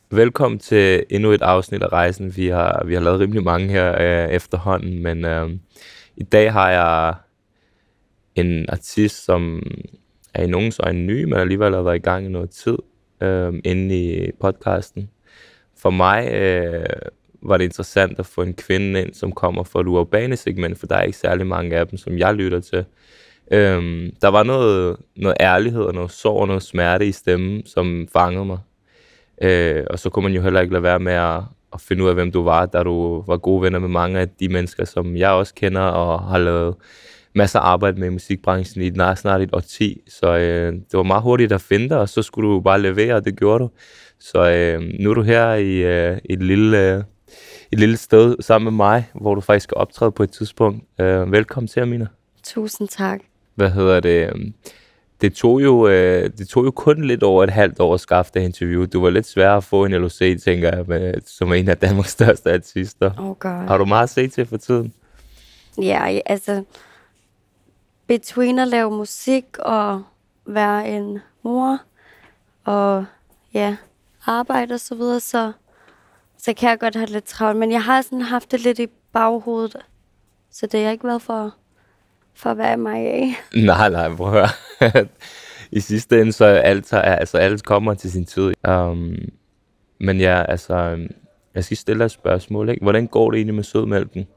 Velkommen til endnu et afsnit af rejsen. Vi har lavet rimelig mange her efterhånden, men i dag har jeg en artist, som er i nogens øjne ny, men alligevel har været i gang i noget tid inde i podcasten. For mig var det interessant at få en kvinde ind, som kommer fra det urbane segment, for der er ikke særlig mange af dem, som jeg lytter til. Der var noget ærlighed og noget sorg og noget smerte i stemmen, som fangede mig. Og så kunne man jo heller ikke lade være med at finde ud af, hvem du var, da du var gode venner med mange af de mennesker, som jeg også kender og har lavet masser af arbejde med i musikbranchen i snart et årti. Så det var meget hurtigt at finde dig, og så skulle du bare levere, og det gjorde du. Så nu er du her i et lille sted sammen med mig, hvor du faktisk skal optræde på et tidspunkt. Velkommen til, Amina. Tusind tak. Hvad hedder det? Det tog jo kun lidt over et halvt år at skaffe det interview. Du var lidt svær at få en LOC, tænker jeg, som er en af Danmarks største artister. Oh God. Har du meget at se til for tiden? Ja, altså, between at lave musik og være en mor og ja, arbejde og så videre, så kan jeg godt have lidt travlt. Men jeg har sådan haft det lidt i baghovedet, så det har ikke været for at være mig af. Nej, prøv at høre. I sidste ende, så alt kommer til sin tid. Men ja, altså, jeg skal stille dig et spørgsmål, ikke? Hvordan går det egentlig med sødmælken?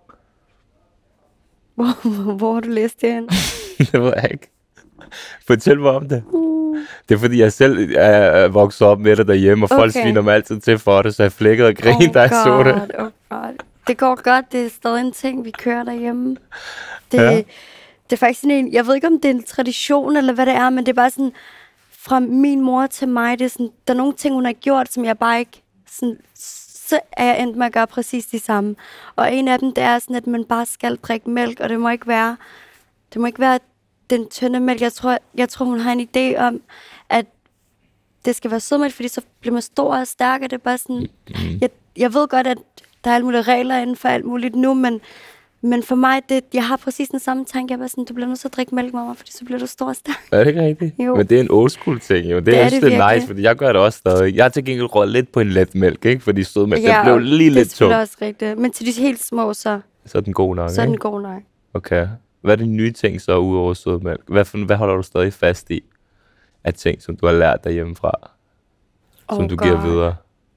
Hvor har du læst det hen? Det ved jeg ikke. Fortæl mig om det. Det er fordi, jeg selv er vokset op med det derhjemme, og folk sviner mig altid til for det, så jeg flækkede og grinede, da jeg så det. God. Det går godt, det er stadig en ting, vi kører derhjemme. Det er faktisk sådan en, jeg ved ikke, om det er en tradition, eller hvad det er, men det er bare sådan, fra min mor til mig, det er sådan, der er nogle ting, hun har gjort, som jeg bare ikke, sådan, så er jeg endt med at gøre præcis de samme. Og en af dem, det er sådan, at man bare skal drikke mælk, og det må ikke være den tynde mælk. Jeg tror, hun har en idé om, at det skal være sødmælk, fordi så bliver man stor og stærk, og det er bare sådan, jeg ved godt, at der er alle mulige regler inden for alt muligt nu, men for mig, jeg har præcis den samme tanke. Jeg var sådan, du bliver nødt til at drikke mælk, mamma, fordi så bliver du stor og stærk. Er det ikke rigtigt? Jo. Men det er en old school ting, jo. Det er nice, fordi jeg gør det også stadig. Jeg har til gengæld råd lidt på en let mælk, ikke? Fordi sødmælk, det blev lige lidt tung. Det er også rigtigt. Men til de helt små, så er den god nok, så er den god nok. Okay. Hvad er de nye ting så, udover sødmælk? Hvad holder du stadig fast i af ting, som du har lært derhjemmefra? Som du giver videre?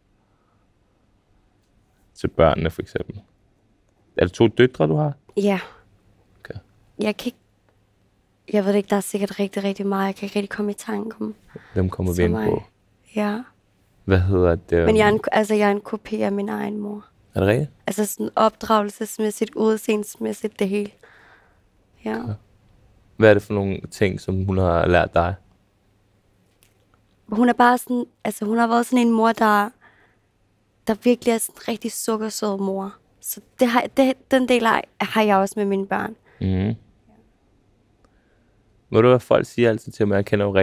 Til børnene, for eksempel. Er det 2 døtre, du har? Ja. Okay. Jeg ved ikke, der er sikkert rigtig, rigtig meget. Jeg kan ikke rigtig komme i tanke om. Dem kommer vi ind på. Ja. Hvad hedder det? Men jeg er en kopi af min egen mor. Er det rigtigt? Altså sådan opdragelsesmæssigt, udseendsmæssigt, det hele. Ja. Okay. Hvad er det for nogle ting, som hun har lært dig? Hun er bare sådan, altså hun har været sådan en mor, der virkelig er sådan en rigtig sukkersød mor. Så den del har jeg også med mine børn. Mm. Ved du hvad folk siger altid til mig? Jeg kender jo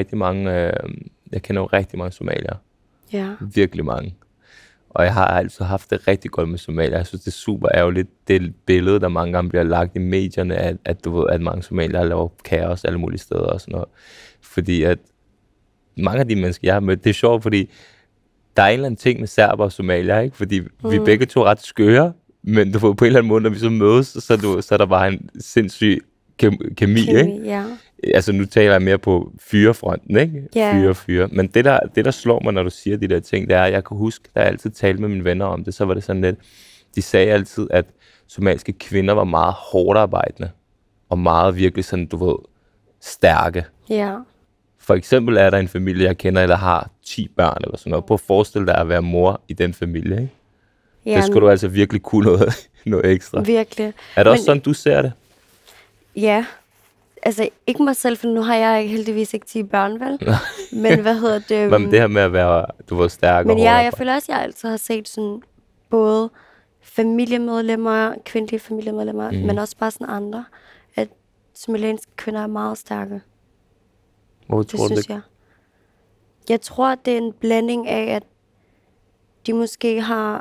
rigtig mange somalier. Ja. Virkelig mange. Og jeg har altid haft det rigtig godt med somalier. Jeg synes, det er super ærgerligt, det billede, der mange gange bliver lagt i medierne, at du ved, at mange somalier laver kaos alle mulige steder og sådan noget. Fordi at mange af de mennesker, jeg har mødt, det er sjovt, fordi der er en eller anden ting med serber og somalier, ikke? Fordi vi begge to er ret skøre, men du får på en eller anden måde, når vi så mødes, så er der bare en sindssyg kemi, ikke? Ja. Altså nu taler jeg mere på fyrefronten, ikke? Yeah. Fyre. Men det der slår mig, når du siger de der ting, det er, jeg kan huske, da jeg altid talte med mine venner om det, så var det sådan lidt, de sagde altid, at somaliske kvinder var meget hårdt arbejdende, og meget virkelig sådan, du ved, stærke. Ja. Yeah. For eksempel er der en familie, jeg kender, der har 10 børn eller sådan noget. Prøv at forestille dig at være mor i den familie, ikke? Ja, det skulle du altså virkelig kunne noget ekstra. Virkelig. Er det også sådan, du ser det? Ja. Altså, ikke mig selv, for nu har jeg heldigvis ikke 10 børn, vel? Men hvad hedder det? Men det her med at være, du var stærk og men jeg føler også, at jeg altid har set sådan, både familiemedlemmer, kvindelige familiemedlemmer, men også bare sådan andre, at somalianske kvinder er meget stærke. Hvor tror du det? Jeg tror, det er en blanding af, at de måske har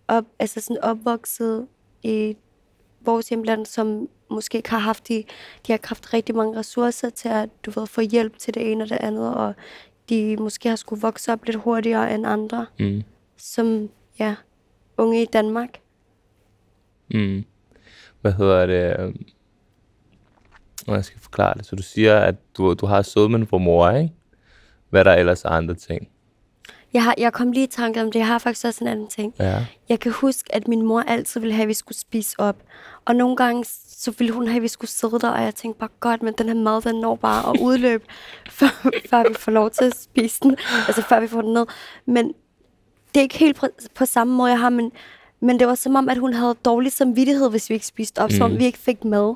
opvokset i vores hjemland, som måske ikke har haft de har haft rigtig mange ressourcer til at, få hjælp til det ene og det andet, og de måske har skulle vokse op lidt hurtigere end andre, som unge i Danmark. Hvad hedder det? Jeg skal forklare det. Så du siger, at du har sødmen for mor, ikke? Hvad der ellers er andre ting? Jeg kom lige i tanke om det. Jeg har faktisk også en anden ting. Ja. Jeg kan huske, at min mor altid ville have, at vi skulle spise op. Og nogle gange, så ville hun have, at vi skulle sidde der, og jeg tænkte bare, godt, men den her mad, den når bare at udløbe, før vi får lov til at spise den. Altså, før vi får den ned. Men det er ikke helt på samme måde, jeg har, men det var som om, at hun havde dårlig samvittighed, hvis vi ikke spiste op, som om vi ikke fik mad.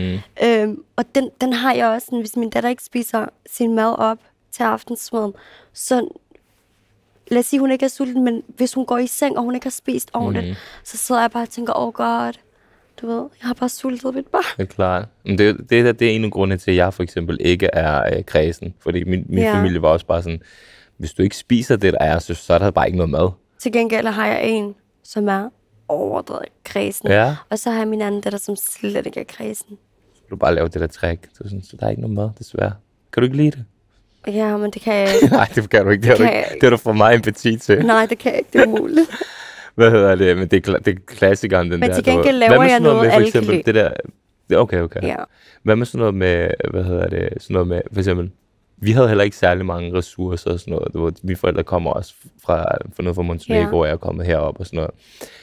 Og den har jeg også, hvis min datter ikke spiser sin mad op til aftensmaden, så lad os sige, hun ikke er sulten, men hvis hun går i seng, og hun ikke har spist ordentligt, så sidder jeg bare og tænker, god, du ved, jeg har bare sultet mit barn. Det er klart. Men det er en af grundene til, at jeg for eksempel ikke er kræsen. Fordi min familie var også bare sådan, hvis du ikke spiser det, der er, så er der bare ikke noget mad. Til gengæld har jeg en, som er overdrevet kræsen. Ja. Og så har jeg min anden datter, som slet ikke er kræsen. Så du bare lave det der trick. Så der er ikke noget mad, desværre. Kan du ikke lide det? Ja, men det kan jeg ikke. Nej, det kan du ikke. Det har du for meget empati til. Nej, det kan jeg ikke. Det er umuligt. Hvad hedder det? Men det er klassikeren, den der. Men til gengæld laver jeg noget, alle kan lide. Det der, okay. Ja. Hvad med sådan noget med, sådan noget med, for eksempel, vi havde heller ikke særlig mange ressourcer og sådan noget. Mine forældre kommer også fra noget fra Montenegro, og jeg er kommet herop og sådan noget.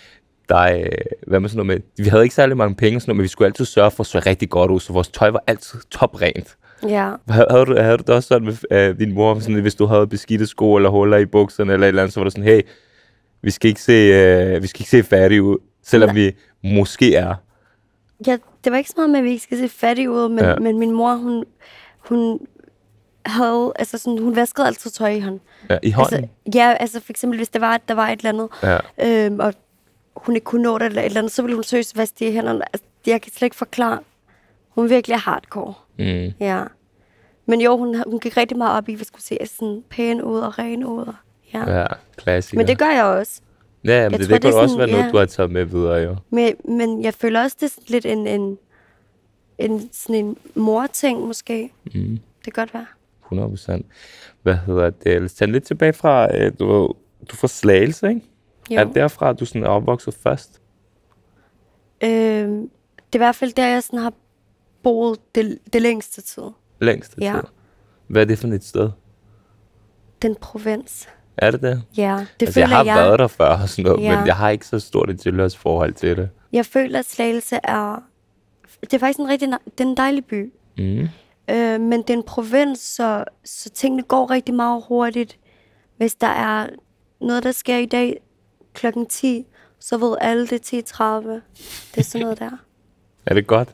Hvad med sådan noget med, vi havde ikke særlig mange penge, sådan noget, men vi skulle altid sørge for at se rigtig godt ud, så vores tøj var altid toprent. Ja. Havde du det også sådan med din mor, sådan, hvis du havde beskidte sko eller huller i bukserne eller et eller andet, så var det sådan, hey, vi skal ikke se fattige ud, selvom vi måske er. Ja, det var ikke så meget med, at vi ikke skal se fattige ud, men min mor, hun havde, altså sådan, hun vaskede altid tøj i hånden. Ja, i hånden? Altså for eksempel, hvis der var et eller andet, og hun ikke kunne nå det eller et eller andet, så ville hun seriøst vaske det i hænderne. Altså, jeg kan slet ikke forklare. Hun virkelig er hardcore. Ja. Men jo, hun gik rigtig meget op i, hvad skulle se sådan pæne ud og ren ud. Ja, klassiker. Men det gør jeg også. Ja, men det kunne også være noget, du har taget med videre, jo. Men jeg føler også, det er lidt sådan en mor-ting, måske. Det kan godt være. 100%. Hvad hedder det? Lad os tage lidt tilbage fra, du får Slagelse, ikke? Jo. Er det derfra, du sådan er opvokset først? Det er i hvert fald der, jeg sådan har boet det længste tid. Længste tid? Hvad er det for et sted? Den provins. Er det det? Ja, det altså, føler jeg har været der før og sådan noget, men jeg har ikke så stort et tilhørsforhold til det. Jeg føler, at Slagelse det er faktisk det er en dejlig by. Men det er en provins, så tingene går rigtig meget hurtigt. Hvis der er noget, der sker i dag klokken 10, så ved alle det 10:30. Det er sådan noget der. Er det godt?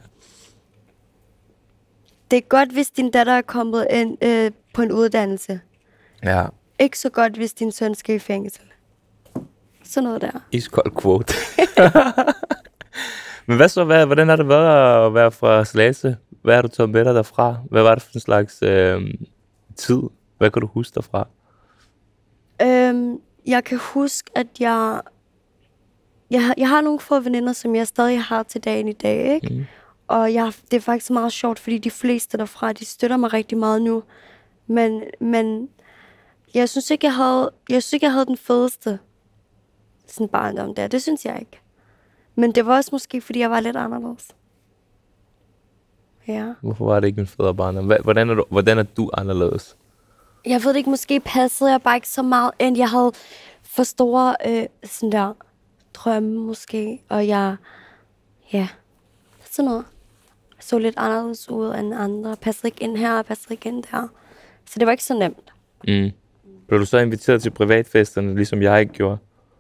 Det er godt, hvis din datter er kommet ind på en uddannelse. Ja. Ikke så godt, hvis din søn skal i fængsel. Sådan noget der. Iskold quote. Men hvad så? Hvordan har det været at være fra Slagelse? Hvad har du taget med dig derfra? Hvad var det for en slags tid? Hvad kan du huske derfra? Jeg kan huske, at jeg har nogle få veninder, som jeg stadig har til dagen i dag, ikke? Og det er faktisk meget sjovt, fordi de fleste derfra, de støtter mig rigtig meget nu. Men jeg synes ikke, jeg havde den fedeste sådan barndom der. Det synes jeg ikke. Men det var også måske, fordi jeg var lidt anderledes. Ja. Hvorfor var det ikke en federe barndom? Hvordan er du anderledes? Jeg ved det ikke, måske passede jeg bare ikke så meget ind. Jeg havde for store sådan der drømme måske, og jeg sådan noget. Så lidt anderledes ud end andre. Passede ikke ind her, passede ikke ind der. Så det var ikke så nemt. Blev du så inviteret til privatfesterne, ligesom jeg ikke gjorde?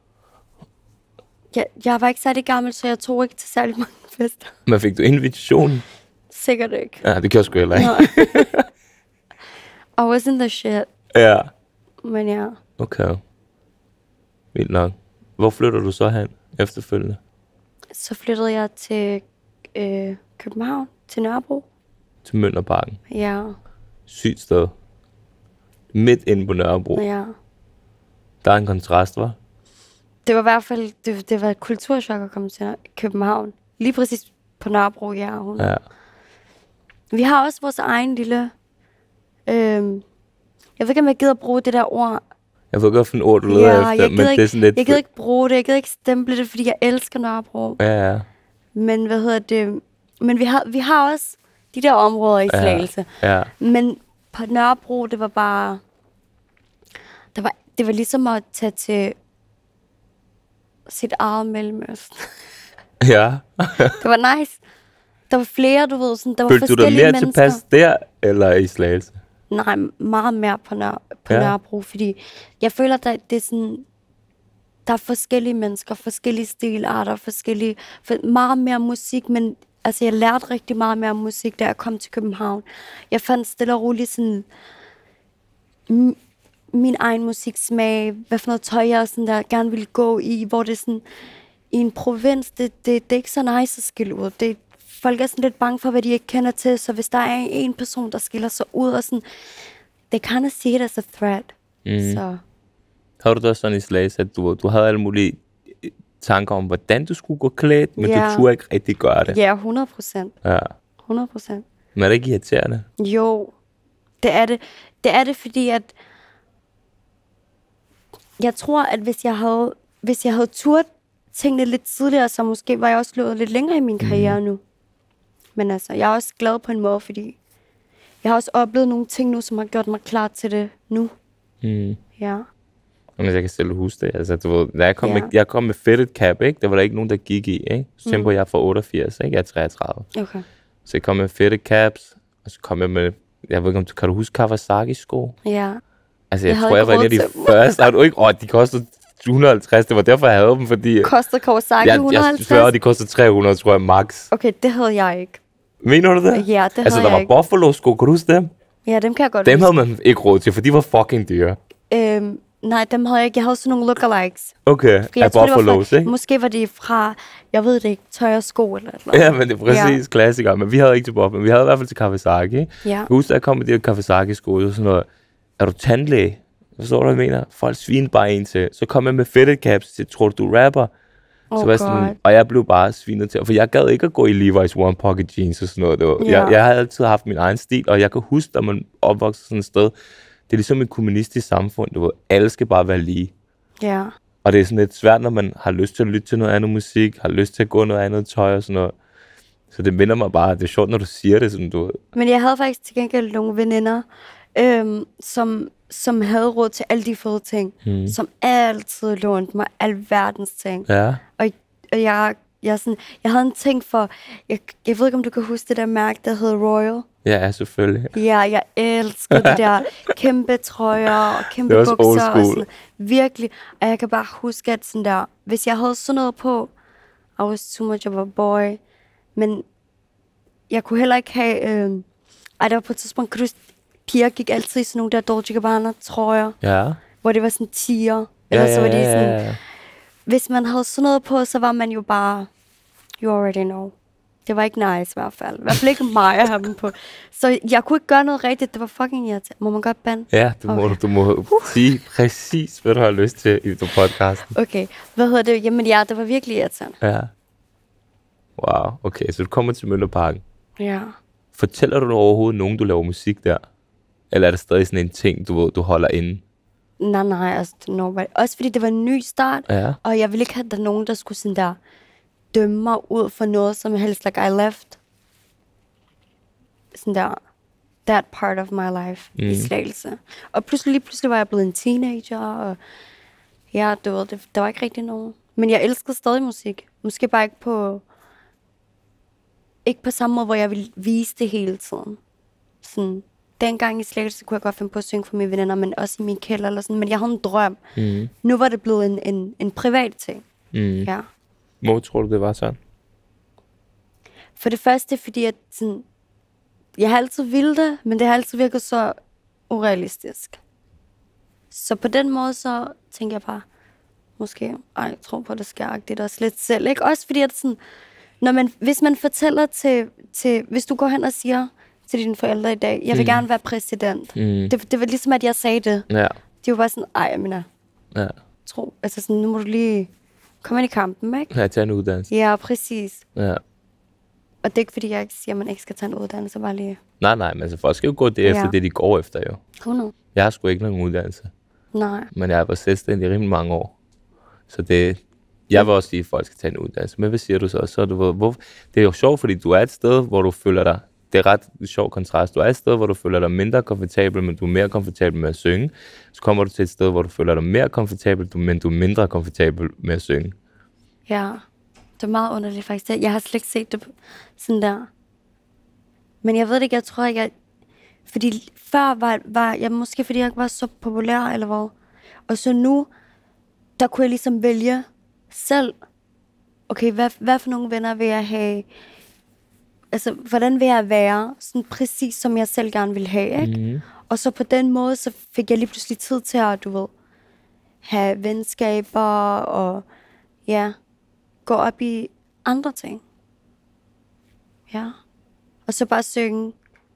Jeg var ikke særlig gammel, så jeg tog ikke til særlig mange fester. Men fik du invitationen? Sikkert ikke. Ja, det gjorde jeg sgu heller ikke. I wasn't the shit. Ja. Men ja. Okay. Vildt nok. Hvor flytter du så hen efterfølgende? Så flyttede jeg til København, til Nørrebro. Til Mjølnerparken? Ja. Sygt sted. Midt inde på Nørrebro. Ja. Der er en kontrast, hva'? Det var i hvert fald, det var et kulturschok at komme til København. Lige præcis på Nørrebro, ja. Vi har også vores egen lille Jeg ved ikke, om jeg gider bruge det der ord. Jeg ved ikke, hvilken ord du leder efter, men det er sådan lidt... Jeg gider ikke bruge det. Jeg gider ikke stemple det, fordi jeg elsker Nørrebro. Ja. Men hvad hedder det? Men vi har også de der områder i Slagelse. Ja. Men på Nørrebro, det var bare... Det var ligesom at tage til sit eget Mellemøsten. Ja. Det var nice. Der var flere, du ved, sådan, der var Følte forskellige du dig mere mennesker. tilpas der, eller i Slagelse? Nej, meget mere på Nørrebro, fordi jeg føler, at det er sådan, der er forskellige mennesker, forskellige stilarter, meget mere musik, men altså jeg lærte rigtig meget mere musik, da jeg kom til København. Jeg fandt stille og roligt sådan min egen musiksmag, hvad for noget tøj jeg sådan der gerne ville gå i, hvor det er sådan, i en provins, det er ikke så nice at skille ud. Folk er sådan lidt bange for, hvad de ikke kender til, så hvis der er en person, der skiller sig ud, og sådan, they kind of see it as a threat. Så. Havde du da sådan i Slagelse, at du havde alle mulige tanker om, hvordan du skulle gå klædt, men du turde ikke rigtig gøre det? Ja, 100%. Ja. 100%. Men er det ikke irriterende? Jo, det er det. Det er det, fordi at jeg tror, at hvis jeg havde turt tingene lidt tidligere, så måske var jeg også løbet lidt længere i min karriere nu. Men altså, jeg er også glad på en måde, fordi jeg har også oplevet nogle ting nu, som har gjort mig klar til det nu. Ja. Jamen, jeg kan selv huske det. Altså, du ved, da jeg kom med fitted cap, ikke? Der var der ikke nogen, der gik i, ikke? Så tænker jeg er fra 88, ikke? Jeg er 33. Okay. Så jeg kom med fitted caps, og så kom jeg med, jeg ved ikke om du kan huske Kawasaki-sko? Ja. Altså, jeg tror, jeg var en af de første. Har du ikke? De kostede 150, det var derfor, jeg havde dem, fordi... Kostede Kawasaki 150? Jeg de kostede 300, tror jeg, max. Okay, det havde jeg ikke. Mener du det? Ja, det havde jeg Altså, der var Buffalo-sko, kan du huske dem? Ja, dem kan jeg godt Dem havde man ikke råd til, for de var fucking dyre. Nej, dem havde jeg ikke. Jeg havde sådan nogle lookalikes. Okay, af Buffalo's, ikke? Måske var de fra, jeg ved det ikke, tøj og sko eller noget. Ja, men det er præcis klassikere. Men vi havde ikke til Buffalo, men vi havde i hvert fald til Kawasaki. Ja. Jeg husker, at jeg kom med de her Kawasaki-sko, og sådan noget. Er du tandlæge? Forstår du, hvad jeg mener? Folk sviner bare en til. Så kom jeg med fitted caps til, tror du er rapper? Så var sådan, og jeg blev bare svinet til. For jeg gad ikke at gå i Levi's One Pocket Jeans og sådan noget. Det var, jeg har altid haft min egen stil, og jeg kan huske, da man opvokser sådan et sted, det er ligesom et kommunistisk samfund, du ved. Alle skal bare være lige. Ja. Og det er sådan lidt svært, når man har lyst til at lytte til noget andet musik, har lyst til at gå noget andet tøj og sådan noget. Så det minder mig bare, det er sjovt, når du siger det, sådan du ved. Men jeg havde faktisk til gengæld nogle veninder, som havde råd til alle de fede ting, som altid lånte mig alverdens ting. Ja. Og jeg havde en ting for, jeg ved ikke, om du kan huske det der mærke, der hed Royal. Ja, selvfølgelig. Ja, jeg elsker de der kæmpe trøjer og kæmpe bukser og sådan. Virkelig. Og jeg kan bare huske, at sådan der, hvis jeg havde sådan noget på, I was too much of a boy. Men jeg kunne heller ikke have, der var på et tidspunkt, piger gik altid i sådan nogle der Dolce Gabbana trøjer. Ja. Hvor det var sådan tiger. Eller så var de sådan, hvis man havde sådan noget på, så var man jo bare, you already know. Det var ikke nice i hvert fald. I hvert fald ikke mig at have dem på. Så jeg kunne ikke gøre noget rigtigt. Det var fucking irriterende. Må man godt bande? Ja, du må sige præcis, hvad du har lyst til i podcasten. Okay, hvad hedder det? Jamen ja, det var virkelig irriterende. Ja. Wow, okay, så du kommer til Møllerparken. Ja. Fortæller du overhovedet nogen, du laver musik der? Eller er det stadig sådan en ting, du holder inde? Nej, altså nobody. Også fordi det var en ny start, og jeg ville ikke have, der nogen, der skulle sådan der dømme mig ud for noget, som helst, like I left. Sådan der, that part of my life i Slagelse. Og pludselig var jeg blevet en teenager, og ja, der var ikke rigtig nogen. Men jeg elskede stadig musik. Måske bare ikke på samme måde, hvor jeg ville vise det hele tiden. Sådan, dengang i Slagelse kunne jeg godt finde på at synge for mine veninder, men også i min kælder eller sådan. Men jeg havde en drøm. Nu var det blevet en privat ting. Ja. Hvor tror du, det var sådan? For det første, fordi at sådan, jeg har altid ville det, men det har altid virket så urealistisk. Så på den måde, så tænker jeg bare, måske, jeg tror på, det sker det også lidt selv. Ikke? Også fordi, at sådan, hvis man fortæller til, hvis du går hen og siger til dine forældre i dag, jeg vil gerne være præsident. Det var ligesom, at jeg sagde det. Ja. De var bare sådan, jeg mener, tro, altså sådan, nu må du lige komme ind i kampen, ikke? Ja, tage en uddannelse. Ja, præcis. Ja. Og det er ikke, fordi jeg siger, at man ikke skal tage en uddannelse, bare lige. Nej, men altså folk skal jo gå det efter det, de går efter, jo. Jeg har sgu ikke nogen uddannelse. Nej. Men jeg har været selvstændig i rimelig mange år. Så jeg vil også sige, at folk skal tage en uddannelse. Men hvad siger du så? Det er jo sjovt, fordi du er et sted, hvor du føler dig... Det er ret sjov kontrast. Du er et sted, hvor du føler dig mindre komfortabel, men du er mere komfortabel med at synge. Så kommer du til et sted, hvor du føler dig mere komfortabel, men du er mindre komfortabel med at synge. Ja, det er meget underligt faktisk. Jeg har slet ikke set det sådan der. Men jeg ved det ikke, jeg tror ikke, fordi før var jeg måske, fordi jeg ikke var så populær, eller hvad. Og så nu, der kunne jeg ligesom vælge selv, okay, hvad for nogle venner vil jeg have? Altså, hvordan vil jeg være? Sådan præcis, som jeg selv gerne vil have, ikke? Mm-hmm. Og så på den måde, så fik jeg lige pludselig tid til at, du ved, have venskaber og, ja, gå op i andre ting. Ja. Og så bare synge,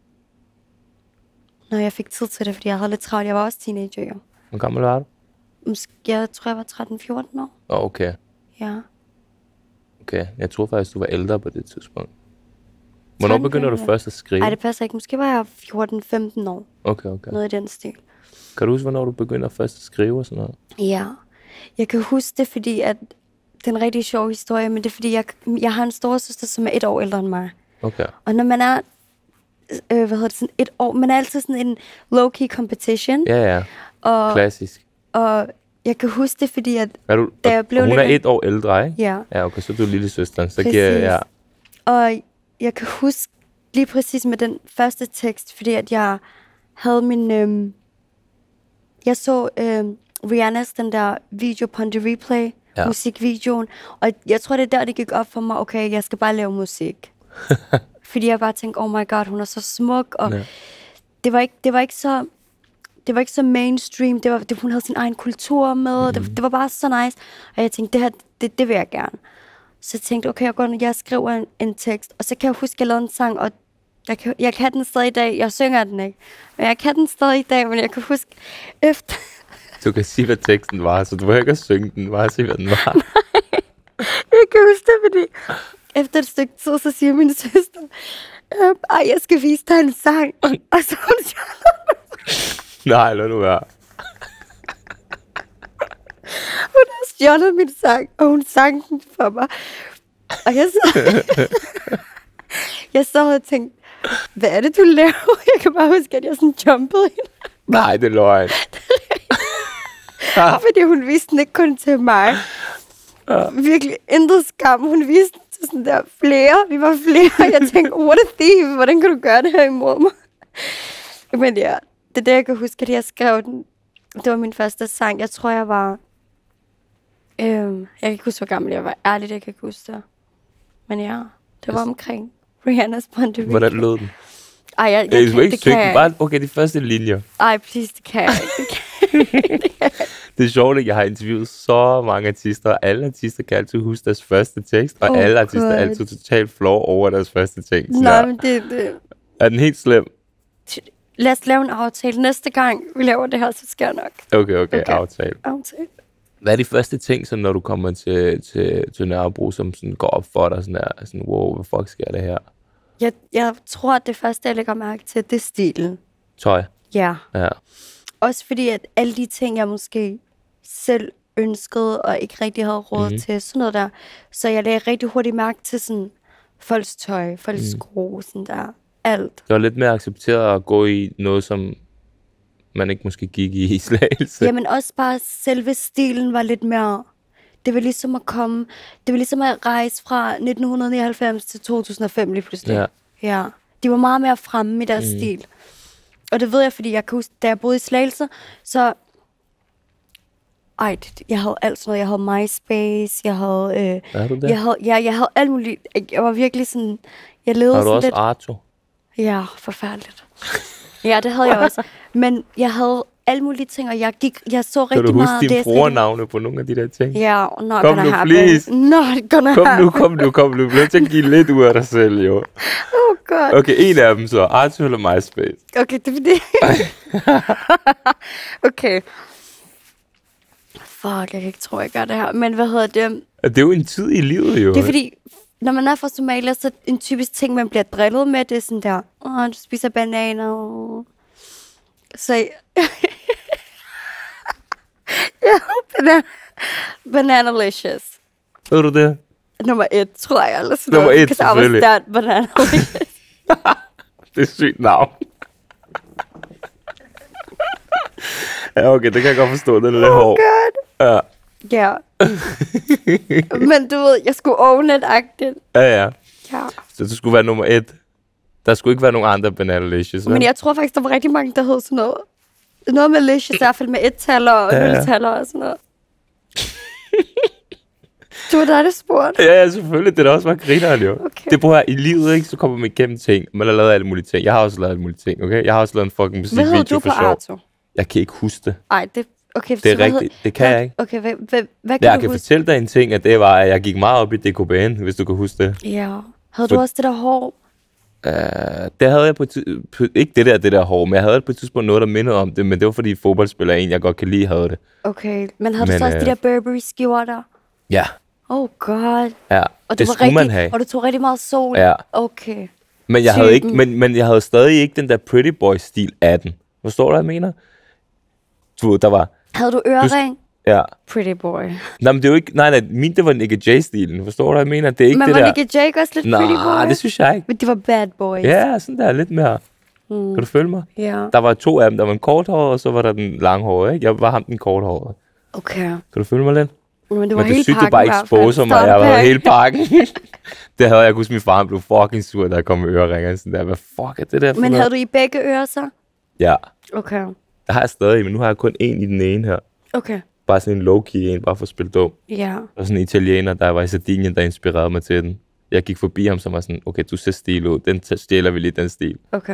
når jeg fik tid til det, fordi jeg havde lidt travlt. Jeg var også teenager, jo. Hvor gammel var du? Jeg tror, jeg var 13-14 år. Okay. Ja. Okay, jeg tror faktisk, du var ældre på det tidspunkt. Hvornår begynder du først at skrive? Nej, det passer ikke. Måske var jeg 14-15 år. Okay. Noget i den stil. Kan du huske, hvornår du begynder først at skrive og sådan noget? Ja. Jeg kan huske det, fordi at det er en rigtig sjov historie, men det er fordi, jeg har en storesøster, som er 1 år ældre end mig. Okay. Og når man er, sådan 1 år, man er altid sådan en low-key competition. Ja. Og, klassisk. Og jeg kan huske det, fordi at da jeg blev hun er 1 år ældre, ikke? Ja. Ja, okay, så er du lille søsteren. Så giver jeg... Og jeg kan huske lige præcis med den første tekst, fordi at jeg havde min... jeg så Rihannas den der video på The Replay, musikvideoen, og jeg tror, det er der, det gik op for mig, okay, jeg skal bare lave musik. Fordi jeg bare tænkte, oh my god, hun er så smuk, og det var ikke så mainstream, hun havde sin egen kultur med, det var bare så nice, og jeg tænkte, det vil jeg gerne. Så jeg tænkte, okay, jeg skriver en tekst, og så kan jeg huske, at jeg lavede en sang, og jeg kan den stadig i dag. Jeg synger den ikke, men jeg kan den stadig i dag, men jeg kan huske efter... Du kan sige, hvad teksten var, så du behøver ikke at synge den, bare sige, hvad den var. Nej, jeg kan huske det, fordi efter et stykke tid, så siger min søster, jeg skal vise dig en sang, og så hun nej, lad nu være. Hun har stjålet min sang, og hun sang den for mig. Og jeg så og tænkte, hvad er det, du laver? Jeg kan bare huske, at jeg sådan jumpede hende. Nej, det er løgn. Fordi hun viste den ikke kun til mig. Virkelig intet skam. Hun viste den til sådan der flere. Vi var flere. Jeg tænkte, what a thief. Hvordan kan du gøre det her imod mig? Men ja, det er det, jeg kan huske, at jeg skrev den. Det var min første sang. Jeg tror, jeg var... jeg kan ikke huske, hvor gammel jeg var. Ærligt, jeg kan ikke huske det. Men ja, det var omkring Rihannas Point of View. Hvordan lød den? Ej, jeg kan ikke bare, okay, de første linjer. Ej, please, det kan jeg ikke. Det er sjovt, at jeg har interviewet så mange artister, og alle artister kan altid huske deres første tekst, og alle artister er altid totalt flove over deres første tekst. Nej, men det... Er den helt slem? Lad os lave en aftale. Næste gang vi laver det her, så skal jeg nok. Okay. Aftale. Hvad er de første ting, så når du kommer til Nørrebro, som sådan går op for dig, sådan, wow, hvad fuck sker det her? Jeg tror, at det første, jeg lægger mærke til, det er stilen. Tøj? Ja. Ja. Også fordi, at alle de ting, jeg måske selv ønskede, og ikke rigtig havde råd til, sådan noget der. Så jeg lagde rigtig hurtigt mærke til sådan folks tøj, folks sko, sådan der. Alt. Det var lidt mere accepteret at gå i noget, som man ikke måske gik i Slagelse. Jamen også bare selve stilen var lidt mere... Det var ligesom at komme... Det var ligesom at rejse fra 1999 til 2005 lige pludselig. Ja. De var meget mere fremme i deres stil. Og det ved jeg, fordi jeg kan huske, da jeg boede i Slagelse, så... jeg havde alt sådan noget. Jeg havde MySpace, jeg havde... Er du det? Jeg havde alt muligt. Jeg var virkelig sådan... Jeg levede har du sådan også lidt... Arto? Ja, forfærdeligt. Ja, det havde jeg også. Men jeg havde alle mulige ting, og jeg så rigtig meget... Kan du huske dine brugernavne på nogle af de der ting? Ja, not kom gonna nu, happen. Please. Not gonna happen. Kom nu. Du bliver til at give lidt ud af dig selv, jo. Oh god. Okay, en af dem så. Arto eller MySpace? Okay, det er fordi... Okay. Fuck, jeg kan ikke tro, jeg gør det her. Men hvad hedder det? Det er jo en tid i livet, jo. Det er fordi... Når man er fra Somalia, så en typisk ting, man bliver drillet med, det er sådan der, du spiser bananer. Så Bananalicious. Ved du det? Nummer 1, tror jeg. Eller sådan Nummer 1, because selvfølgelig. I was that Bananalicious. Det er sygt navn. Ja, okay, det kan jeg godt forstå. Det er lidt hård. God. Ja. Ja. Men du ved, jeg skulle own it-agtigt. Ja. Ja. Så det skulle være nummer 1. Der skulle ikke være nogen andre Bananalicious. Men jeg tror faktisk, der var rigtig mange, der hed sådan noget. Noget med licious, i hvert fald med 1-taller og 0-taller og sådan noget. Du var der spurgte. Ja, selvfølgelig. Det er da også bare grineren, jo. Okay. Det prøver i livet, ikke? Så kommer man igennem ting. Man har lavet alle mulige ting. Jeg har også lavet alle mulige ting, okay? Jeg har også lavet en fucking musikvideo hvad du for på sjov. Arto? Jeg kan ikke huske det. Ej, det... Okay, Det er rigtigt. Det kan jeg ikke. Okay, hvad kan Jeg du kan huske? fortælle dig en ting, at det var, at jeg gik meget op i DKBN, hvis du kan huske det. Ja. Havde du også det der hår? Det havde jeg ikke det der hår, men jeg havde på et tidspunkt noget, der mindede om det, men det var fordi fodboldspiller en, jeg godt kan lide, havde det. Okay, men havde du så også de der Burberry-skjorter? Ja. Oh god. Ja, Og det var skulle man have. Og du tog rigtig meget sol? Ja. Okay. Men jeg havde ikke, men jeg havde stadig ikke den der pretty boy stil af den. Forstår du, hvad jeg mener? Du ved, der var... Havde du ørering? Ja. Pretty boy. Nej, men det er jo ikke... Nej, min, det var Nick J-stilen. Forstår du, hvad jeg mener? Det er ikke Men det var der... Nick J også lidt pretty boy? Nej, det synes jeg ikke. Men de var bad boys. Ja, sådan der lidt mere... Kan du følge mig? Ja. Der var 2 af dem. Der var en korthåret, og så var der den langhårede, ikke? Jeg var ham den korthårede. Okay. Kan du følge mig lidt? Men det var Men du hele synes, du pakken bare i hvert fald. exposer mig. Stop Jeg havde pack. hele pakken. Det havde jeg huske, min far blev fucking sur, da jeg kom med øreringer. Sådan der, hvad fuck er det der for Men noget? havde du i begge ører så? Ja, Okay. der har jeg stadig, men nu har jeg kun en i den ene her. Okay. Bare sådan en low-key en, bare for at spille dum. Ja. Og sådan en italiener, der var i Sardinien, der inspirerede mig til den. Jeg gik forbi ham, som var sådan, okay, du ser stil ud. Den stjæler vi lige, den stil. Okay.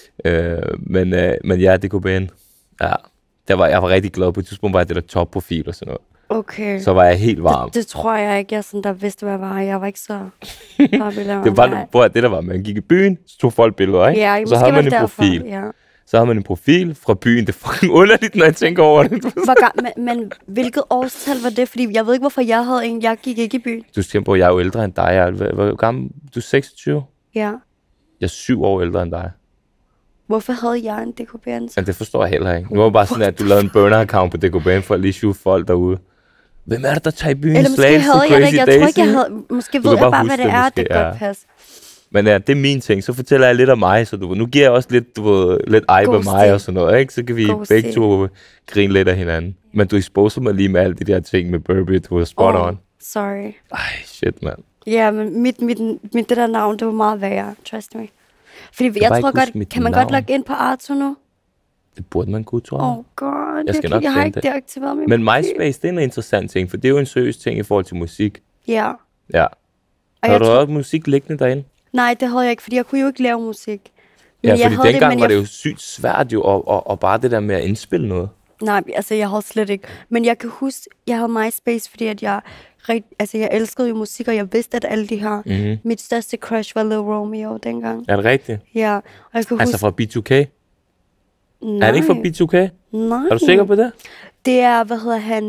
Men ja, det kunne blive ja. Jeg var rigtig glad på et tidspunkt, var jeg det der topprofil og sådan noget. Okay. Så var jeg helt varm. Det tror jeg ikke, jeg sådan, der vidste, hvad jeg var. Jeg var ikke så... Det var det, der var. Man gik i byen, så tog folk billeder, ikke? Ja, så havde man en profil. Ja. Så havde man en profil fra byen. Det er fucking underligt, når jeg tænker over det. Men hvilket årstal var det? Fordi jeg ved ikke, hvorfor jeg havde en. Jeg gik ikke i byen. Du tænker på, at jeg er jo ældre end dig. Hvor gammel? Du er 26? Ja. Jeg er 7 år ældre end dig. Hvorfor havde jeg en DKB'en? Men det forstår jeg heller ikke. Nu var det bare sådan, at du lavede en burner-account på DKBN for at lige shoot folk derude. Hvem er det, der tager i byen? Eller måske havde jeg det ikke. Jeg tror ikke, jeg havde... Måske ved jeg bare, hvad det er. Måske, det kan godt passe. Men ja, det er min ting. Så fortæller jeg lidt om mig. Så nu giver jeg også lidt, lidt ej på mig og sådan noget. Ikke? Så kan vi begge to grine lidt af hinanden. Men du exposer mig lige med alle de der ting med Burberry. Du var spot on. Sorry. Ej, shit, mand. Ja, men mit det der navn, det var meget værre. Trust me. Fordi jeg tror godt, kan man godt logge ind på Arto nu? Det burde man kunne, tror jeg. Oh god, jeg har ikke deaktiveret min Men MySpace, det er en interessant ting, for det er jo en seriøs ting i forhold til musik. Ja. Ja. Har du også musik liggende derinde? Nej, det havde jeg ikke, fordi jeg kunne jo ikke lave musik. Men ja, fordi dengang var det jo sygt svært jo, og bare det der med at indspille noget. Nej, altså jeg havde slet ikke. Men jeg kan huske, jeg havde MySpace, fordi at jeg elskede jo musik, og jeg vidste, at alle de her... Mit største crush var Lil Romeo dengang. Er det rigtigt? Ja. Og jeg kan altså huske, fra B2K? Nej. Er det ikke fra B2K? Nej. Er du sikker på det? Det er, hvad hedder han...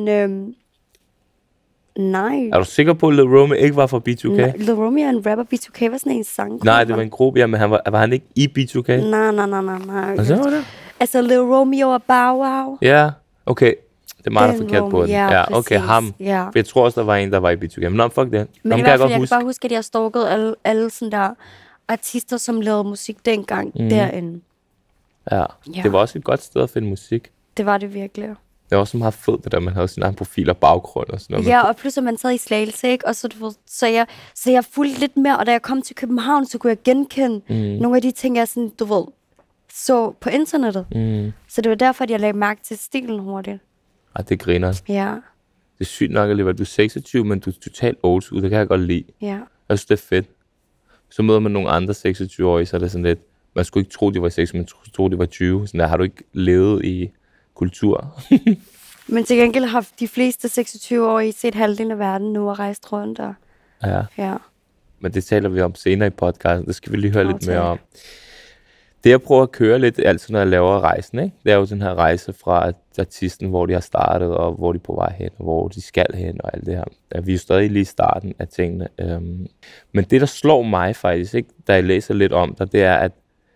Nej. Er du sikker på, at Lil Romeo ikke var fra B2K? Nej, Lil Romeo er en rapper. B2K var sådan en sang. Nej, det var en gruppe, ja, men var han ikke i B2K? Nej. Og så var det? Altså Lil Romeo og Bow Wow. Ja, okay. Det er meget, der er forkert på den. Ja, okay, ham. Ja. For jeg tror også, der var en, der var i B2K. Men fuck det. Men i hvert fald, jeg kan bare huske, at jeg stalkede alle sådan der artister, som lavede musik dengang derinde. Ja, det var også et godt sted at finde musik. Det var det virkelig. Det var også meget fedt, det der, man havde sin egen profil og baggrund og sådan noget. Ja, og pludselig man sad i Slagelse, ikke? Og så jeg fulgte lidt mere, og da jeg kom til København, så kunne jeg genkende nogle af de ting, jeg sådan, du ved, så på internettet. Så det var derfor, at jeg lagde mærke til stilen hurtigt. Ah, det griner. Ja. Det er sygt nok alligevel. Du er 26, men du er totalt old school. Det kan jeg godt lide. Ja. Jeg synes, det er fedt. Så møder man nogle andre 26-årige, så er det sådan lidt... Man skulle ikke tro, de var 6, men tro, de var 20. Sådan der, har du ikke levet i kultur? Men til gengæld har de fleste 26-årige set halvdelen af verden nu og rejst rundt. Og... Ja. Men det taler vi om senere i podcasten. Det skal vi lige høre lidt mere om. Det jeg prøver at køre lidt, altså når jeg laver rejsen, ikke? Det er jo den her rejse fra artisten, hvor de har startet, og hvor de er på vej hen, og hvor de skal hen, og alt det her. Ja, vi er jo stadig lige i starten af tingene. Men det, der slår mig faktisk, ikke, da jeg læser lidt om det, det er, at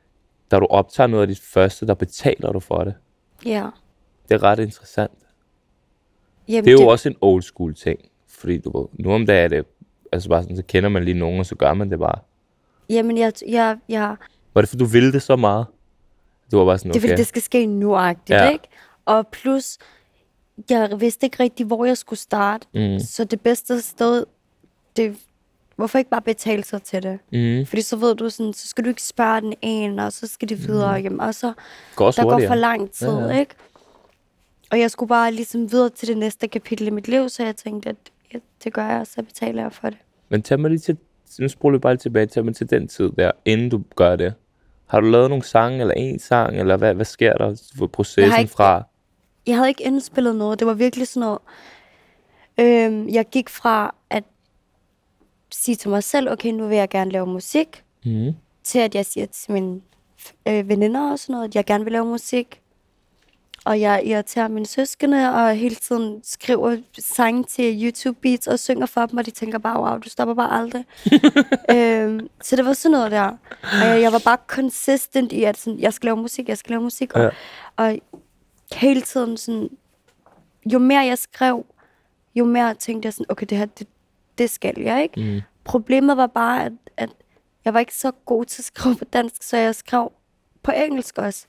da du optager noget af dit første, der betaler du for det. Ja. Det er ret interessant. Jamen, Det er jo også en old school ting, fordi du ved, nu om dagen er det, altså bare sådan, så kender man lige nogen, og så gør man det bare. Jamen, jeg Var det, fordi du ville det så meget? Du var bare sådan, okay. det er fordi, det skal ske nu-agtigt, Ja. ikke? Og plus, jeg vidste ikke rigtig, hvor jeg skulle starte. Så det bedste sted, hvorfor ikke bare betale sig til det? Fordi så ved du sådan, så skal du ikke spørge den ene, og så skal det videre. Jamen, og så Går også der går hurtigere. for lang tid, ikke? Og jeg skulle bare ligesom videre til det næste kapitel i mit liv, så jeg tænkte, at det gør jeg, og så betaler jeg for det. Men tag mig lige til, nu spoler vi bare lige tilbage, tag mig til den tid der, inden du gør det. Har du lavet nogle sange, eller en sang, eller hvad sker der for processen fra? Jeg havde ikke indspillet noget. Det var virkelig sådan noget. Jeg gik fra at sige til mig selv, okay, nu vil jeg gerne lave musik, til at jeg siger til mine veninder og sådan noget, at jeg gerne vil lave musik. Og jeg irriterer mine søskende, og hele tiden skriver sange til YouTube Beats, og synger for dem, og de tænker bare, wow, du stopper bare aldrig. Så det var sådan noget der. Og jeg var bare consistent i, at sådan, jeg skal lave musik. Og hele tiden sådan, jo mere jeg skrev, jo mere tænkte jeg sådan, okay, det her, det skal jeg, ikke? Problemet var bare, at jeg var ikke så god til at skrive på dansk, så jeg skrev på engelsk også.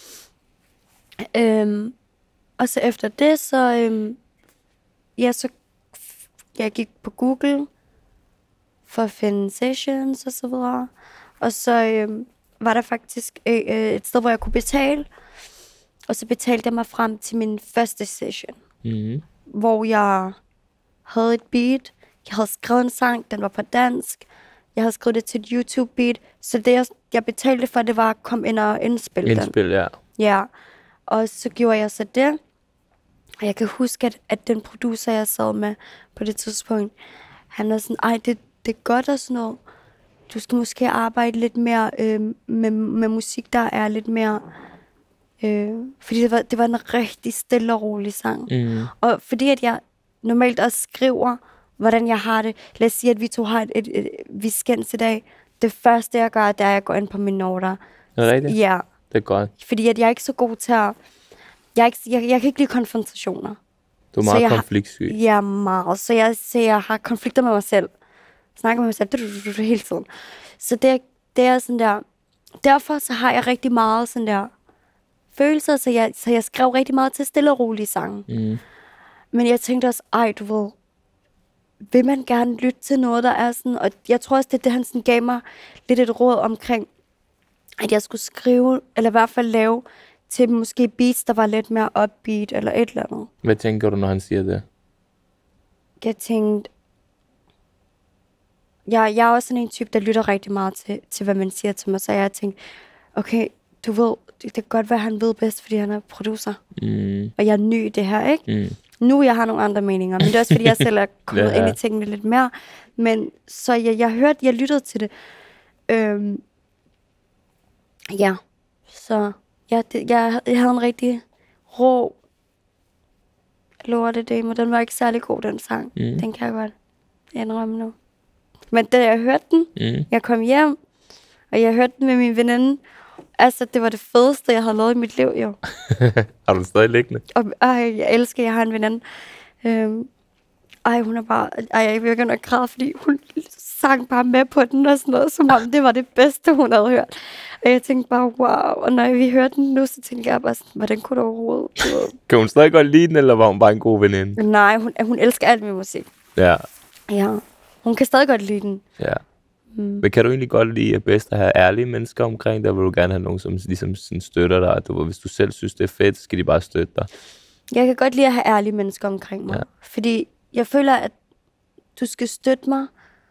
Og så efter det, så jeg gik på Google for at finde sessions og så videre. Og så var der faktisk et sted, hvor jeg kunne betale. Og så betalte jeg mig frem til min første session. Hvor jeg havde et beat. Jeg havde skrevet en sang, den var på dansk. Jeg havde skrevet det til et YouTube beat. Så det, jeg betalte for, det var at komme ind og indspille den. Ja. Ja. Og så gjorde jeg så det. Og jeg kan huske, at den producer, jeg sad med på det tidspunkt, han var sådan, ej, det er godt og sådan noget. Du skal måske arbejde lidt mere med musik, der er lidt mere... fordi det var en rigtig stille og rolig sang. Og fordi at jeg normalt også skriver, hvordan jeg har det. Lad os sige, at vi to har vi skændes i dag. Det første, jeg gør, det er, at jeg går ind på mine noter. Er det rigtigt? Ja. Det er godt. Fordi at jeg er ikke så god til at... Jeg kan ikke lide konfrontationer. Du er meget konfliktsyg. Ja, meget. Så jeg har konflikter med mig selv. Snakker med mig selv hele tiden. Så det er sådan der... Derfor så har jeg rigtig meget sådan der følelser, så jeg skrev rigtig meget til stille og rolige sange. Men jeg tænkte også, ej, du ved, vil man gerne lytte til noget, der er sådan... Og jeg tror også, det han sådan gav mig lidt et råd omkring, at jeg skulle skrive, eller i hvert fald lave til måske beats, der var lidt mere upbeat, eller et eller andet. Hvad tænker du, når han siger det? Jeg tænkte... Jeg er også sådan en type, der lytter rigtig meget til hvad man siger til mig, så jeg tænkte, okay, du ved, det kan godt være, at han ved bedst, fordi han er producer. Og jeg er ny i det her, ikke? Nu jeg har nogle andre meninger, men det er også, fordi jeg selv er kommet ind i tingene lidt mere. Men så jeg lyttede til det. Ja, så jeg havde en rigtig rå lorte-demo. Den var ikke særlig god, den sang. Den kan jeg godt indrømme nu. Men da jeg hørte den, jeg kom hjem, og jeg hørte den med min veninde. Altså, det var det fedeste, jeg havde lavet i mit liv, jo. Har du den stadig liggende? Og jeg elsker, at jeg har en veninde. Hun er bare... jeg begynder at græde, fordi hun sang bare med på den og sådan noget, som om det var det bedste, hun havde hørt. Og jeg tænkte bare, wow. Og når vi hørte den nu, så tænkte jeg bare sådan, hvordan kunne du overhovedet... Kan hun stadig godt lide den, eller var hun bare en god veninde? Nej, hun elsker alt med musik. Ja. Ja, hun kan stadig godt lide den. Ja. Men kan du egentlig godt lide bedst at have ærlige mennesker omkring dig? Vil du gerne have nogen, som ligesom sådan støtter dig? Hvis du selv synes, det er fedt, så skal de bare støtte dig. Jeg kan godt lide at have ærlige mennesker omkring mig. Ja. Fordi jeg føler, at du skal støtte mig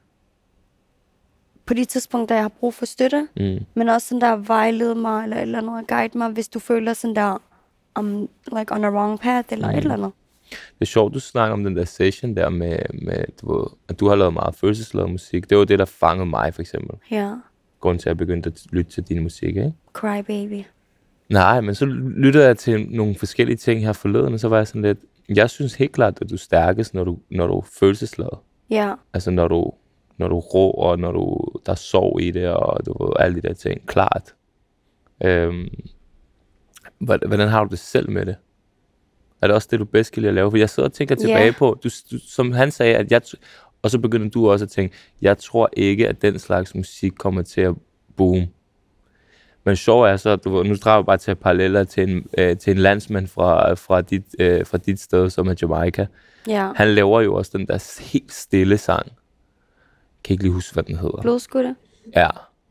på de tidspunkter, jeg har brug for støtte. Men også sådan der vejlede mig, eller et eller andet, guide mig, hvis du føler sådan der, like on a wrong path, eller et eller andet. Det er sjovt, du snakker om den der session der med du ved, at du har lavet meget følelsesladet musik. Det var det, der fangede mig, for eksempel. Ja. Grunden til, at jeg begyndte at lytte til din musik, ikke? Cry Baby. Nej, men så lyttede jeg til nogle forskellige ting her forleden, og så var jeg sådan lidt... Jeg synes helt klart, at du er stærkest, når du er følelsesladet. Ja. Altså, når du er rå, og der er sorg i det, og du ved, alle de der ting. Klart. Hvordan har du det selv med det? Er det også det, du bedst kan lide at lave? For jeg sidder og tænker tilbage på, som han sagde, at og så begynder du også at tænke, jeg tror ikke, at den slags musik kommer til at boom. Men sjov er så, at nu drager jeg bare til paralleller til en landsmand fra dit sted, som er Jamaica. Ja. Han laver jo også den der helt stille sang. Jeg kan ikke lige huske, hvad den hedder. Blodskutte? Ja.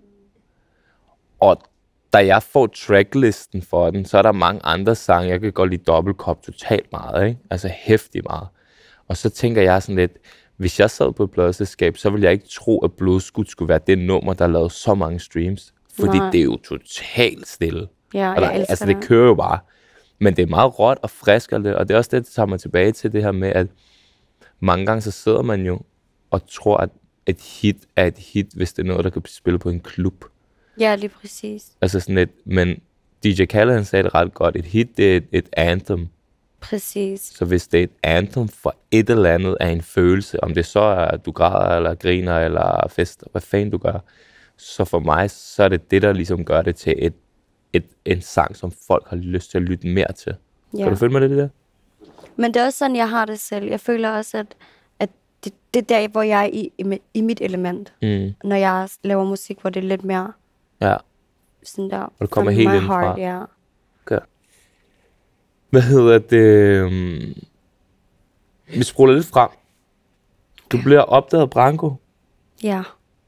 Og da jeg får tracklisten for den, så er der mange andre sange. Jeg kan godt lide Dobbeltkop totalt meget, ikke? Altså hæftigt meget. Og så tænker jeg sådan lidt, hvis jeg sad på et pladeselskab, så ville jeg ikke tro, at Blodskud skulle være det nummer, der lavede så mange streams. Fordi det er jo totalt stille. Ja, jeg elsker altså, det kører jo bare. Men det er meget råt og frisk, og det er også det, der tager mig tilbage til det her med, at mange gange så sidder man jo og tror, at et hit er et hit, hvis det er noget, der kan blive spillet på en klub. Ja, lige præcis. Altså sådan et, men DJ Khaled sagde det ret godt. Et hit, det er et anthem. Præcis. Så hvis det er et anthem for et eller andet af en følelse, om det så er, at du græder, eller griner, eller fester, hvad fanden du gør, så for mig, så er det det, der ligesom gør det til en sang, som folk har lyst til at lytte mere til. Ja. Kan du følge mig det der? Men det er også sådan, jeg har det selv. Jeg føler også, at det er der, hvor jeg er i mit element. Når jeg laver musik, hvor det er lidt mere sådan der. Og det kommer helt indfra. Ja. Okay. Hvad hedder det? Vi spoler lidt frem. Du bliver opdaget af Branko. Ja.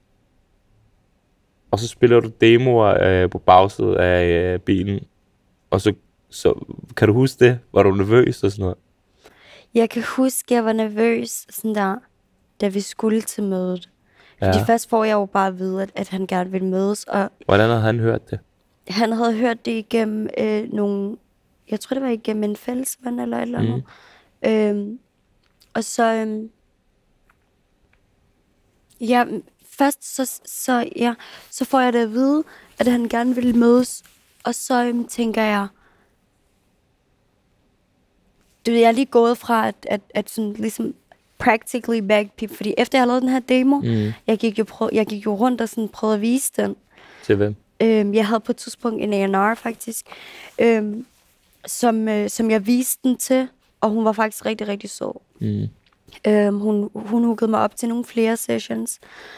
Og så spiller du demoer på bagsædet af bilen. Og så kan du huske det? Var du nervøs og sådan noget? Jeg kan huske, jeg var nervøs sådan der, da vi skulle til mødet. Fordi først får jeg jo bare at vide, at han gerne vil mødes. Og hvordan havde han hørt det? Han havde hørt det igennem nogle... Jeg tror, det var igennem en fællesven eller et eller andet. Og så... ja, først så får jeg det at vide, at han gerne vil mødes. Og så tænker jeg... Jeg er lige gået fra at sådan ligesom practically bag people, fordi efter jeg har lavet den her demo, jeg gik jo rundt og sådan prøvede at vise den. Til hvem? Jeg havde på et tidspunkt en A&R faktisk, som jeg viste den til, og hun var faktisk rigtig, rigtig sød. Hun hookede mig op til nogle flere sessions.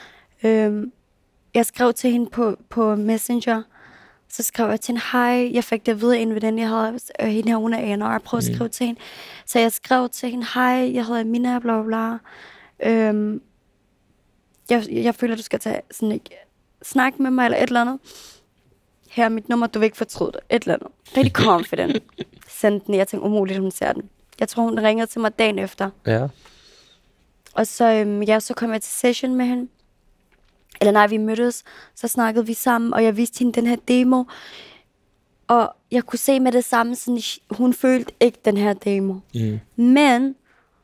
Jeg skrev til hende på Messenger. Så skrev jeg til hende, hej, jeg fik det at vide, en veninde, jeg havde, hende her, hun er A&R, jeg prøvede at skrive til hende. Så jeg skrev til hende, hej, jeg hedder Mina, bla bla bla. Jeg føler, du skal tage sådan snak med mig, eller et eller andet. Her er mit nummer, du vil ikke fortryde det, et eller andet. Rigtig confident. Sendte den, jeg tænkte, umuligt, hun ser den. Jeg tror, hun ringede til mig dagen efter. Ja. Og så, så kom jeg til session med hende. Eller nej, vi mødtes, så snakkede vi sammen, og jeg viste hende den her demo. Og jeg kunne se med det samme, sådan, hun følte ikke den her demo. Men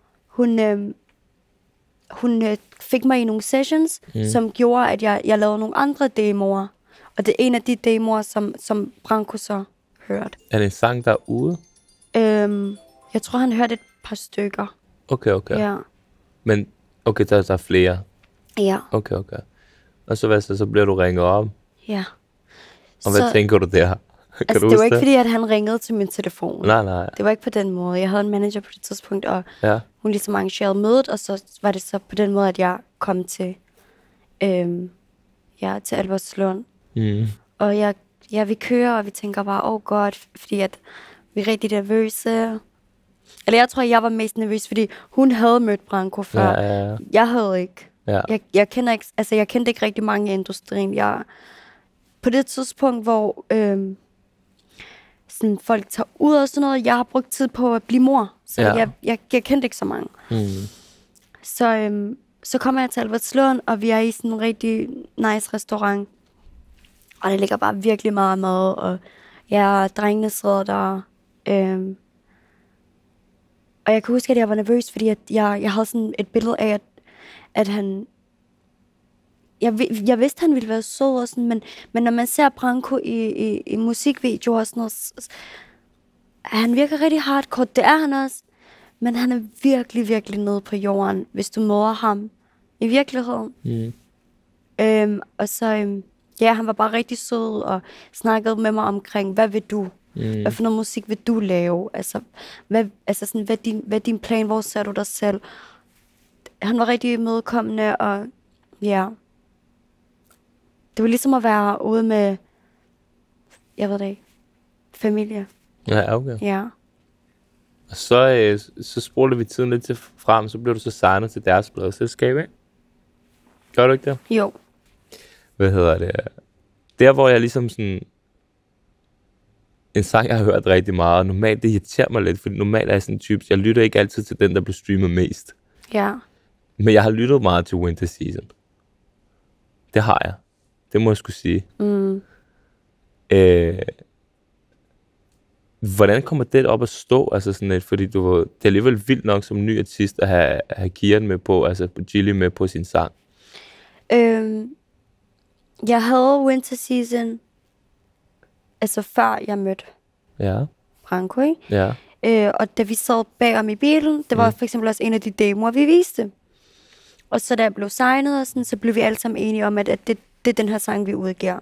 hun fik mig i nogle sessions, som gjorde, at jeg lavede nogle andre demoer. Og det er en af de demoer, som Branko så hørte. Er det en sang, der er ude? Jeg tror, han hørte et par stykker. Okay. Ja. Men, okay, der er flere. Ja. Okay. Og så bliver du ringet op. Ja. Og hvad tænker du der? Altså, det var ikke fordi, at han ringede til min telefon. Nej. Det var ikke på den måde. Jeg havde en manager på det tidspunkt, og hun ligesom arrangerede mødet, og så var det så på den måde, at jeg kom til til Albertslund. Og vi kører, og vi tænker bare, godt, fordi at vi er rigtig nervøse. Eller jeg tror, jeg var mest nervøs, fordi hun havde mødt Branko før. Ja. Jeg havde ikke. Ja. Jeg kendte ikke rigtig mange i industrien. På det tidspunkt, hvor sådan folk tager ud og sådan noget, jeg har brugt tid på at blive mor. Så jeg kendte ikke så mange. Så kommer jeg til Albertslund, og vi er i sådan en rigtig nice restaurant. Og der ligger bare virkelig meget mad, og drengene sidder der. Og jeg kan huske, at jeg var nervøs, fordi at jeg havde sådan et billede af, at han... Jeg vidste, han ville være sød og sådan, men når man ser Branko i musikvideoer og sådan noget, han virker rigtig hardcore. Det er han også. Men han er virkelig, virkelig nede på jorden, hvis du møder ham i virkeligheden. Og så Ja, han var bare rigtig sød og snakkede med mig omkring, hvad vil du? Hvad for noget musik vil du lave? Altså, hvad er din plan? Hvor ser du dig selv? Han var rigtig imødekommende, og ja. Det var ligesom at være ude med, jeg ved det ikke, familie. Ja, okay. Ja. Og så spurgte vi tiden lidt til frem, så blev du så signet til deres pladeselskab, ikke? Gør du ikke det? Jo. Hvad hedder det? Der, hvor jeg ligesom sådan... En sang, jeg har hørt rigtig meget, og normalt det irriterer mig lidt, fordi normalt er jeg sådan en type, jeg lytter ikke altid til den, der bliver streamet mest. Ja. Men jeg har lyttet meget til Winter Season. Det har jeg. Det må jeg skulle sige. Hvordan kommer det op at stå? Altså sådan lidt, fordi det er alligevel vildt nok som ny artist at have Kian med på, altså Gilly med på sin sang. Jeg havde Winter Season, altså før jeg mødte Branko, ikke? Ja. Og da vi sad bagom i bilen, det var for eksempel også en af de demoer, vi viste. Og så da jeg blev signet, og sådan, så blev vi alle sammen enige om, at det er den her sang, vi udgiver.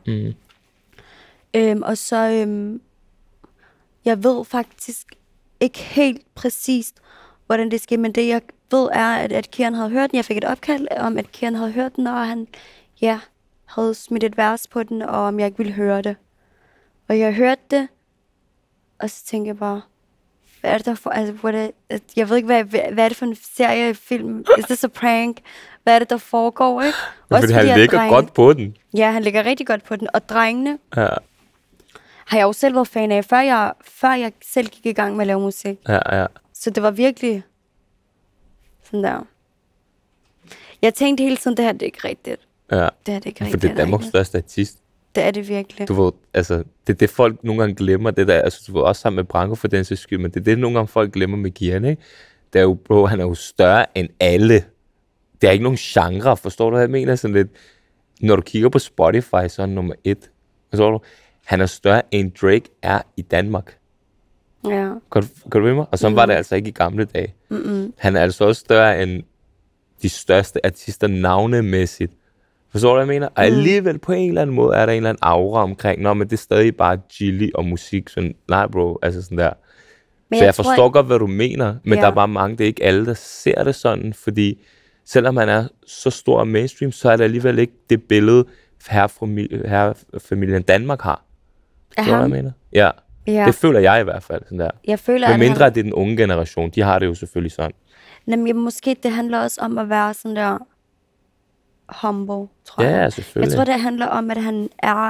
Og så, jeg ved faktisk ikke helt præcist, hvordan det skete, men det jeg ved er, at Kian havde hørt den. Jeg fik et opkald om, at Kian havde hørt den, og han, havde smidt et vers på den, og om jeg ikke ville høre det. Og jeg hørte det, og så tænkte jeg bare, hvad er det der for, altså, jeg ved ikke, hvad er det for en serie, film? Is this a prank? Hvad er det, der foregår, ikke? Også fordi han ligger godt på den. Ja, han ligger rigtig godt på den. Og drengene har jeg jo selv været fan af, før jeg selv gik i gang med at lave musik. Ja. Så det var virkelig sådan der. Jeg tænkte hele tiden, det her det er ikke rigtigt. Ja. Det her det er ikke rigtigt. For det er Danmarks største artist. Det er det virkelig. Du ved, altså, det er det, folk nogle gange glemmer. Det der, altså, du ved, også sammen med Branko for den sags skyld, men det er det, nogle gange folk glemmer med Kian, ikke? Det er jo, bro, han er jo større end alle. Det er ikke nogen genre, forstår du, hvad jeg mener? Sådan lidt, når du kigger på Spotify, så er han nummer 1. Forstår du? Han er større end Drake er i Danmark. Ja. Kan du med mig? Og sådan var det altså ikke i gamle dage. Han er altså også større end de største artister navnemæssigt. Forstår du, hvad jeg mener? Og alligevel på en eller anden måde er der en eller anden aura omkring, men det er stadig bare Gilly og musik. Sådan, nej bro, altså sådan der. Men så jeg forstår godt, hvad du mener, men der er bare mange, det er ikke alle, der ser det sådan, fordi selvom man er så stor og mainstream, så er det alligevel ikke det billede, herrefamilien Danmark har. Forstår du, hvad jeg mener? Ja. Det føler jeg i hvert fald. Sådan der. Jeg føler, men mindre, at det er den unge generation, de har det jo selvfølgelig sådan. Jamen, måske det handler også om at være sådan der humble, tror jeg. Ja, selvfølgelig. Jeg tror, det handler om, at han er,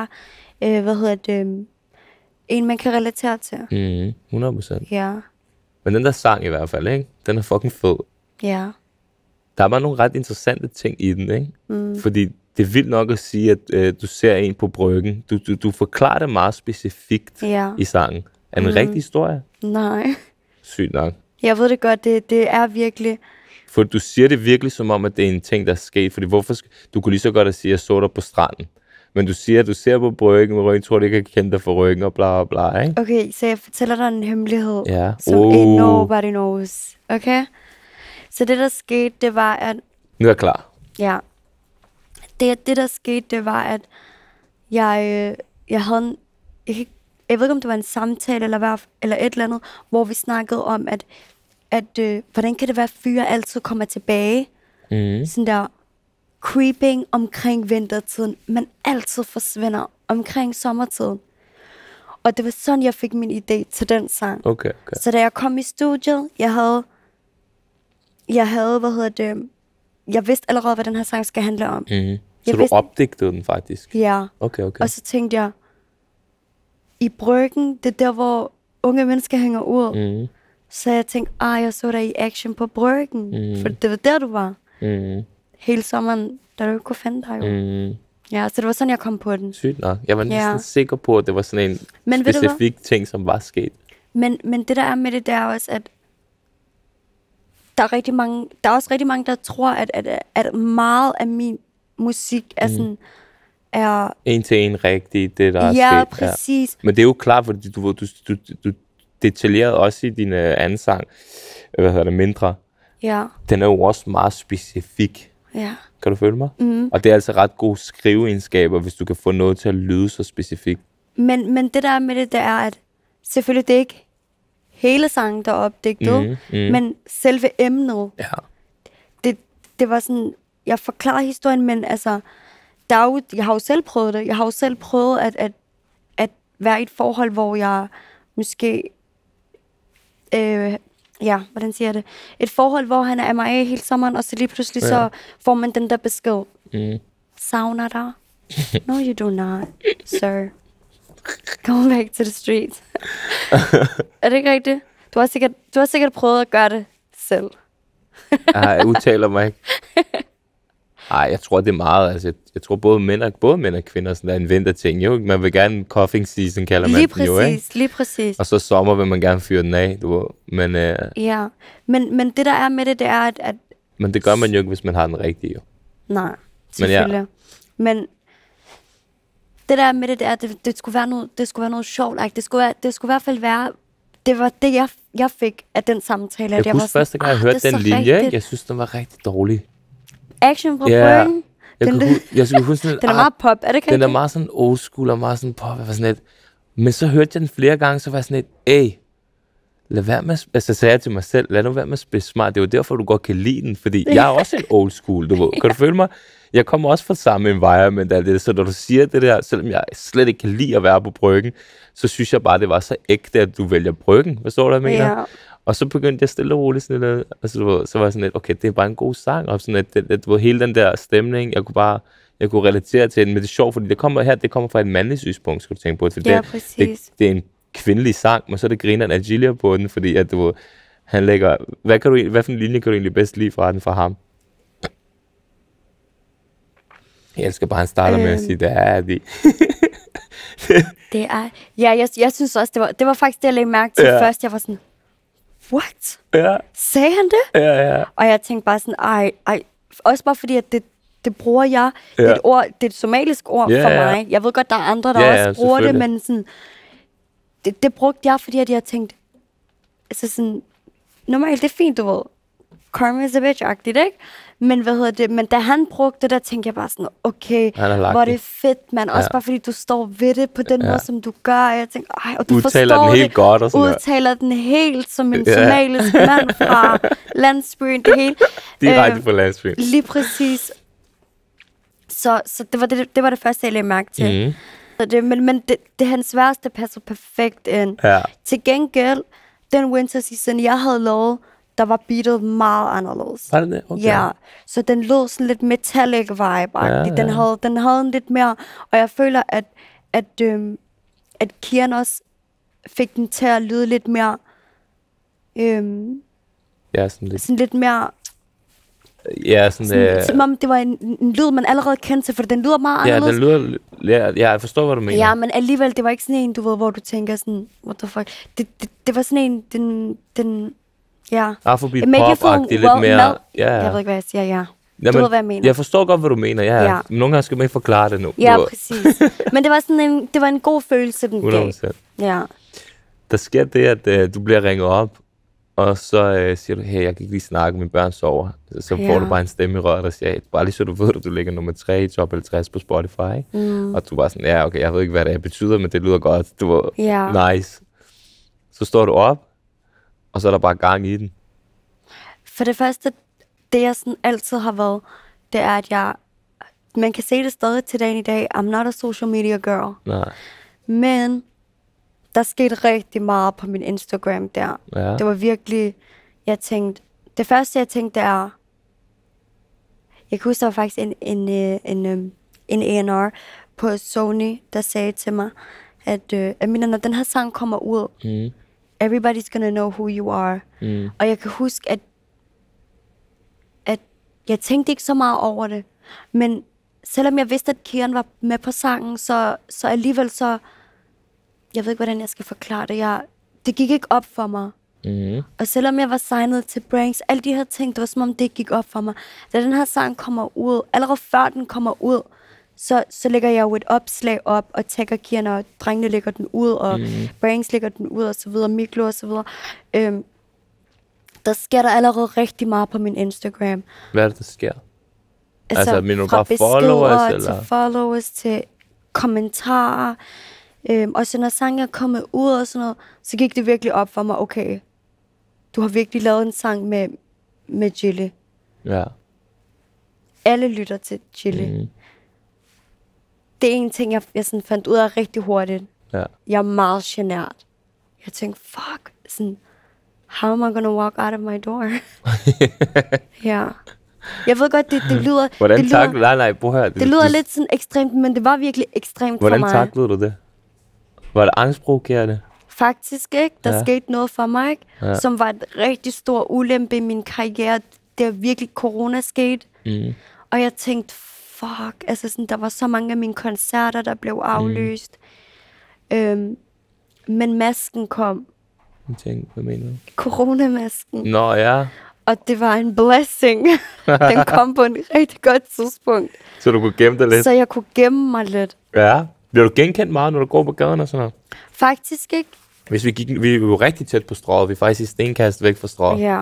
en, man kan relatere til. 100%. Ja. Men den der sang i hvert fald, ikke? Den er fucking fed. Ja. Der er bare nogle ret interessante ting i den, ikke? Fordi det er vildt nok at sige, at du ser en på bryggen. Du forklarer det meget specifikt i sangen. Er det en rigtig historie? Nej. Sygt nok. Jeg ved det godt, det er virkelig... For du siger det virkelig som om, at det er en ting, der er sket. Fordi du kunne lige så godt at sige, at jeg så dig på stranden. Men du siger, at du ser på bryggen, og jeg tror, det ikke kan kende dig for ryggen, og bla bla bla, ikke? Okay, så jeg fortæller dig en hemmelighed, som nobody knows. Okay? Så det, der skete, det var, at... Nu er jeg klar. Ja. Det der skete, det var, at jeg havde en... Jeg ved ikke, om det var en samtale eller et eller andet, hvor vi snakkede om, at hvordan kan det være, at fyre altid kommer tilbage? Sådan der creeping omkring vintertiden, men altid forsvinder omkring sommertiden. Og det var sådan, jeg fik min idé til den sang. Okay. Så da jeg kom i studiet, jeg havde, jeg vidste allerede, hvad den her sang skal handle om. Så du opdigtede den faktisk? Ja. Okay. Og så tænkte jeg, i bryggen, det er der, hvor unge mennesker hænger ud. Så jeg tænkte, jeg så dig i action på bryggen. For det var der, du var. Hele sommeren, da du ikke kunne finde dig jo. Ja, så det var sådan, jeg kom på den. Sygt nok. Jeg var næsten sikker på, at det var sådan en specifik ting, som var sket. Men det der er med det, der er også, at der er også rigtig mange, der tror, at meget af min musik er sådan... er en til en rigtig, det der er sket. Ja, præcis. Men det er jo klart, fordi du detaljerede også i din anden sang, mindre. Ja. Den er jo også meget specifik. Ja. Kan du følge mig? Og det er altså ret gode skriveegenskaber, hvis du kan få noget til at lyde så specifikt. Men det der med det er, at selvfølgelig det er ikke hele sangen, der er opdigtet, men selve emnet. Ja. Det var sådan, jeg forklarer historien, men altså, der er jo, jeg har jo selv prøvet det. Jeg har jo selv prøvet at være i et forhold, hvor jeg måske, hvordan siger jeg det? Et forhold, hvor han er MIA hele sommeren, og så lige pludselig så får man den der besked. Savner dig? No, you do not, sir. Come back to the streets. Er det ikke rigtigt? Du har sikkert prøvet at gøre det selv. Jeg udtaler mig ikke. Ej, jeg tror, det er meget. Altså, jeg tror, både mænd og kvinder sådan er en vinterting. Jo, man vil gerne coughing season, kalder man den jo, ikke? Lige præcis. Og så sommer vil man gerne fyre den af, du ved. Men, ja, men det der er med det er, at... Men det gør man jo ikke, hvis man har den rigtige, jo. Nej, selvfølgelig. Men det der med det er, at det skulle være noget sjovt. Like, det skulle i hvert fald være... Det var det, jeg fik af den samtale. Jeg husker første gang, jeg hørte den linje, ikke? Jeg synes, den var rigtig dårlig. Action fra Bryggen. Jeg skulle huske sådan, den er meget pop, er det ikke? Den er meget sådan old school og meget sådan pop. Jeg var sådan lidt, men så hørte jeg den flere gange, så var jeg sådan lidt, lad være med, altså sagde jeg til mig selv, lad nu være med at spille smart. Det er jo derfor, du godt kan lide den, fordi jeg er også en old school, du ved. Kan du følge mig? Jeg kommer også fra samme environment af det, så når du siger det der, selvom jeg slet ikke kan lide at være på Bryggen, så synes jeg bare, det var så ægte, at du vælger Bryggen. Hvad står der, mener? Ja. Og så begyndte jeg stille og roligt sådan lidt, altså, så var jeg sådan lidt, okay, det er bare en god sang, og sådan at hele den der stemning, jeg kunne relatere til den, men det er sjovt, fordi det kommer fra et mandligt synspunkt, skal du tænke på, for det er en kvindelig sang, men så er det grineren af Gilia på den, fordi at han lægger, hvad for en linje kan du egentlig bedst lide fra den fra ham? Jeg elsker bare, han starter med at sige, det er det. Det er, ja, jeg synes også, det var faktisk det, jeg lagde mærke til først. Jeg var sådan, what? Ja. Sagde han det? Ja. Og jeg tænkte bare sådan, ej, også bare fordi, at det bruger jeg. Ja. Det er et ord, det er et somalisk ord for mig. Jeg ved godt, der er andre, der også bruger det, men sådan, det brugte jeg, fordi at jeg tænkte, altså sådan, normalt, det er fint, du ved. Karma is a bitch-agtigt, ikke? Men men da han brugte det, der tænkte jeg bare sådan, okay, hvor det fedt, man. Også bare fordi du står ved det på den måde, som du gør. Og jeg tænkte, og du udtaler forstår den helt godt og sådan udtaler den helt som en somalisk mand fra landsbyen, det hele. Direkte fra landsbyen. Lige præcis. Så det var det første, jeg lagde mærke til. Men det hans værste passer perfekt ind. Ja. Til gengæld, den winter season, jeg havde lavet, der var beatet meget anderledes. Var det det? Okay. Ja, så den lød sådan lidt metallic vibe. Ja. Den havde en lidt mere, og jeg føler, at Kian også fik den til at lyde lidt mere, sådan lidt mere, som om det var en lyd, man allerede kendte til, for den lyder meget anderledes. Jeg forstår, hvad du mener. Ja, men alligevel, det var ikke sådan en, du ved, hvor du tænker sådan, what the fuck. Det var sådan en, Afrobeat pop-agtig, lidt mere. Jeg ved ikke, hvad jeg siger, Du ved, hvad jeg mener. Jeg forstår godt, hvad du mener, ja. Nogle gange skal man ikke forklare det nu. Ja, præcis. Men det var sådan det var en god følelse, den gav. 100%. Ja. Der sker det, at du bliver ringet op, og så siger du, hey, jeg kan ikke lige snakke, mine børn sover. Så får du bare en stemme i røret, der siger, bare lige så du ved, at du ligger nummer 3 i top 50 på Spotify. Og du var sådan, okay, jeg ved ikke, hvad det betyder, men det lyder godt. Du var nice. Så står du op, og så er der bare gang i den. For det første, det jeg sådan altid har været, det er, at man kan se det stadig til dagen i dag, I'm not a social media girl. Nej. Men der skete rigtig meget på min Instagram der. Ja. Det var virkelig, det første jeg tænkte er, jeg kan huske, der var faktisk en A&R på Sony, der sagde til mig, at når den her sang kommer ud, everybody's gonna know who you are. Og jeg kan huske, at jeg tænkte ikke så meget over det. Men selvom jeg vidste, at Kian var med på sangen, så alligevel så... Jeg ved ikke, hvordan jeg skal forklare det. Det gik ikke op for mig. Og selvom jeg var signet til Branks, alle de her ting, det var som om det gik op for mig. Da den her sang kommer ud, allerede før den kommer ud, så lægger jeg jo et opslag op, og tagger Kian, og drengene lægger den ud, og Branks lægger den ud, og så videre, Miklo, og så videre. Der sker der allerede rigtig meget på min Instagram. Hvad er det, der sker? Altså mener du fra bare followers, beskeder eller? til followers, til kommentarer. Og så når sangen er kommet ud og sådan noget, så gik det virkelig op for mig, okay, du har virkelig lavet en sang med Chili. Ja. Alle lytter til Chili. Det er en ting, jeg sådan fandt ud af rigtig hurtigt. Ja. Jeg er meget genert. Jeg tænkte, fuck, sådan, how am I gonna walk out of my door? Ja. Jeg ved godt, det lyder... Hvordan taklede du? Nej, prøv her. Det lyder lidt sådan ekstremt, men det var virkelig ekstremt for mig. Hvordan taklede du det? Var det angstprovokerende? Faktisk ikke. Der skete noget for mig, som var et rigtig stor ulempe i min karriere. Det er virkelig corona skete. Og jeg tænkte, fuck, altså sådan, der var så mange af mine koncerter, der blev aflyst. Men masken kom. Hvad mener du? Coronamasken. Nå, ja. Og det var en blessing. Den kom på en rigtig godt tidspunkt. Så du kunne gemme dig lidt? Så jeg kunne gemme mig lidt. Ja. Bliver du genkendt meget, når du går på gaden og sådan noget? Faktisk ikke. Hvis vi er jo rigtig tæt på strået. Vi er faktisk i stenkast væk fra strået. Ja.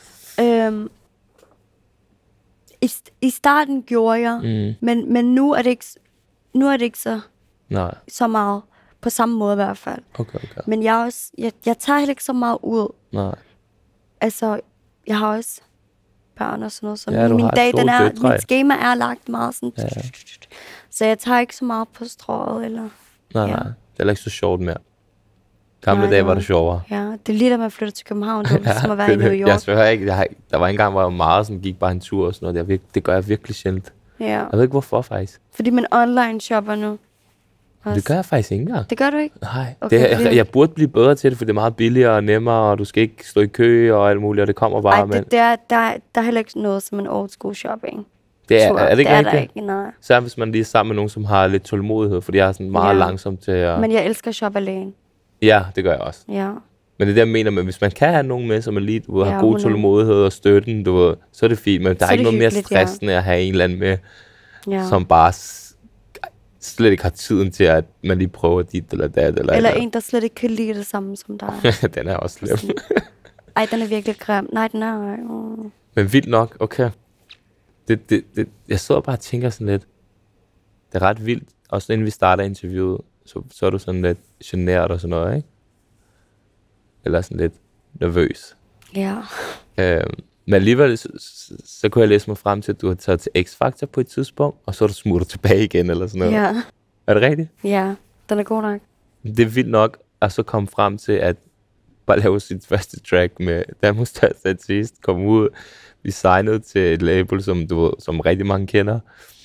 I starten gjorde jeg, men nu er det ikke så meget. På samme måde i hvert fald. Okay. Men jeg tager heller ikke så meget ud. Nej. Altså, jeg har også børn og sådan noget. Så ja, mit schema er lagt meget sådan. Ja. Så jeg tager ikke så meget på strået. Eller, nej. Det er ikke så sjovt mere. Gamle dage var det sjovere. Ja, det er lige da man flytter til København. Det var som at være i New York. Jeg spørger ikke. Der var en gang, hvor jeg var meget sådan, gik bare en tur og sådan noget. Det gør jeg virkelig sjældent. Ja. Jeg ved ikke, hvorfor faktisk. Fordi man online shopper nu. Også. Det gør jeg faktisk ikke engang. Det gør du ikke? Nej. Okay, jeg burde blive bedre til det, for det er meget billigere og nemmere, og du skal ikke stå i kø og alt muligt, og det kommer bare. Ej, der er heller ikke noget som en old school shopping. Det er det ikke det rigtigt? Er ikke, nej. Så hvis man lige er sammen med nogen, som har lidt tålmodighed, fordi jeg er sådan meget langsom til at... Men jeg elsker at shoppe alene. Ja, det gør jeg også. Ja. Men det er det, jeg mener med, hvis man kan have nogen med, som er lige, har god tålmodighed og støtten, så er det fint. Men der er ikke noget mere stressende at have en eller anden med, som bare slet ikke har tiden til, at man lige prøver dit eller dat. Eller en, der slet ikke kan lide det samme som dig. Den er også slem. Ej, den er virkelig grim. Nej, den er... Men vildt nok, okay. Jeg sidder bare og tænker sådan lidt, det er ret vildt. Også inden vi starter interviewet, så er du sådan lidt genert og sådan noget, ikke? Eller sådan lidt nervøs. Ja. Men alligevel, så kunne jeg læse mig frem til, at du har taget til X-Factor på et tidspunkt, og så er du smuttet tilbage igen, eller sådan noget. Ja. Er det rigtigt? Ja, den er god nok. Det er vildt nok, at så komme frem til, at bare lave sit første track med Danmarks største artist, komme ud, blive signet til et label, som rigtig mange kender.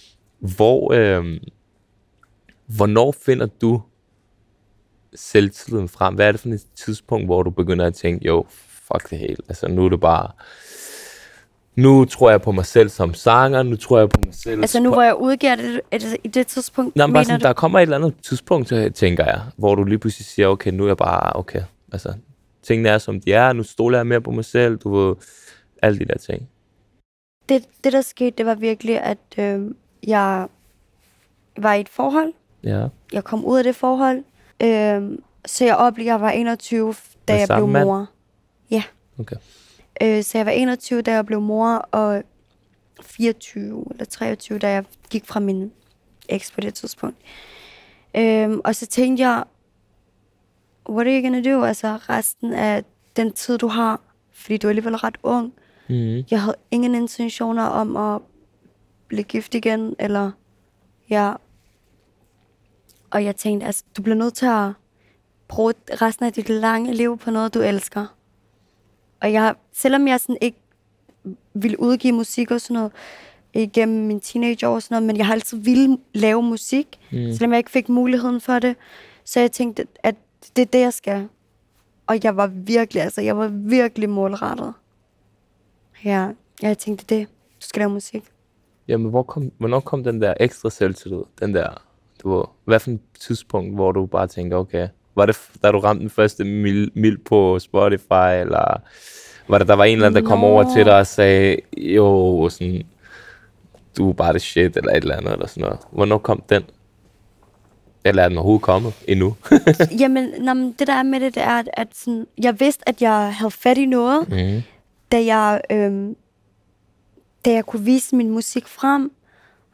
Hvornår finder du selvtilliden frem? Hvad er det for et tidspunkt, hvor du begynder at tænke, jo, fuck det hele. Altså nu er det bare... Nu tror jeg på mig selv som sanger, nu tror jeg på mig selv... Altså nu hvor jeg udgiver det, i det tidspunkt, nå, mener sådan, der kommer et eller andet tidspunkt, tænker jeg, hvor du lige pludselig siger, okay, nu er jeg bare, okay, altså, tingene er som de er, nu stoler jeg mere på mig selv, du ved, alle de der ting. Det der skete, det var virkelig, at jeg var i et forhold. Ja. Jeg kom ud af det forhold, så jeg oplevede, at jeg var 21, da jeg blev mor. Mand? Ja. Okay. Så jeg var 21, da jeg blev mor, og 24 eller 23, da jeg gik fra min eks på det tidspunkt. Og så tænkte jeg, what are you gonna do? Altså resten af den tid, du har, fordi du er alligevel ret ung. Mm-hmm. Jeg havde ingen intentioner om at blive gift igen, eller ja. Og jeg tænkte, altså, du bliver nødt til at bruge resten af dit lange liv på noget, du elsker. Og selvom jeg sådan ikke ville udgive musik og sådan noget igennem min teenageår og sådan noget, men jeg har altid ville lave musik, selvom jeg ikke fik muligheden for det. Så jeg tænkte, at det er det, jeg skal. Og jeg var virkelig målrettet. Ja, jeg tænkte, det du skal lave musik. Jamen, hvornår kom den der ekstra selvtillid? Den der, hvad for et tidspunkt, hvor du bare tænker, okay, var det, da du ramte den første mil på Spotify, eller var det, der var en eller anden, der kom over til dig og sagde, jo, sådan, du er bare det shit, eller et eller andet, eller sådan noget. Hvornår kom den? Eller er den overhovedet kommet endnu? Jamen, det der er med det er, at sådan, jeg vidste, at jeg havde fat i noget, da jeg kunne vise min musik frem,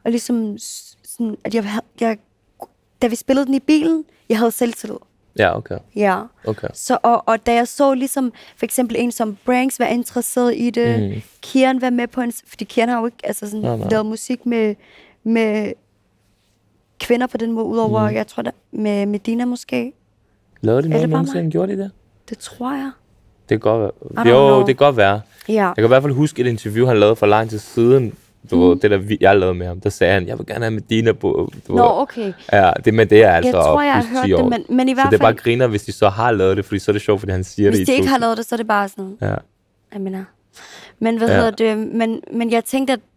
og ligesom sådan, at jeg da vi spillede den i bilen, jeg havde selvtillid. Ja, okay. Ja. Okay. Så, og da jeg så ligesom, for eksempel en som Branks var interesseret i det, Kian var med på fordi Kian har jo ikke lavet musik med kvinder på den måde, udover, jeg tror, med Medina måske. Lavede de noget nogensinde? Gjorde de det? Det tror jeg. Det kan godt være. Jo, det kan godt være. Ja. Jeg kan i hvert fald huske et interview, han lavede for lang tid siden. Det der, jeg lavede med ham. Der sagde han, jeg vil gerne have Medina på. Okay. Ja, det er altså jeg tror, jeg har hørt det, men i hvert fald... Så det er bare griner, hvis de så har lavet det, fordi så er det sjovt, fordi han siger det i Hvis de ikke har lavet det, så er det bare sådan... Ja. Jeg mener... Men hvad hedder det? Men jeg tænkte, at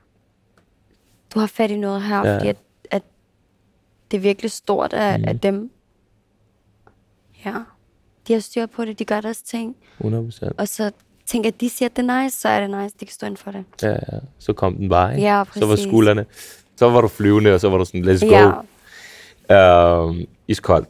du har fat i noget her, fordi at det er virkelig stort af dem. Ja. De har styr på det, de gør deres ting. 100%. Og så tænker at de siger, at det er nice, så er det nice, de kan stå inden for det. Ja. Så kom den bare, ikke? Ja, præcis. Så var skuldrene. Så var du flyvende, og så var du sådan, let's go. Ja. Iskold.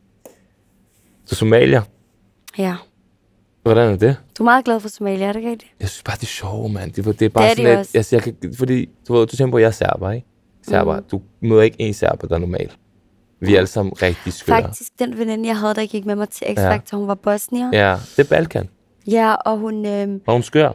Så Somalia. Ja. Hvordan er det? Du er meget glad for Somalia, er det ikke rigtigt? Jeg synes bare, det er sjovt, mand. Det er bare sådan lidt... Jeg kan, fordi du tænker på, at jeg er serber, ikke? Serber. Du møder ikke en serber, der er normal. Vi er alle sammen rigtig skøre. Faktisk, den veninde, jeg havde, der gik med mig til X-Factor, hun var bosnier. Ja, det er Balkan. Ja, og hun... Var hun skør?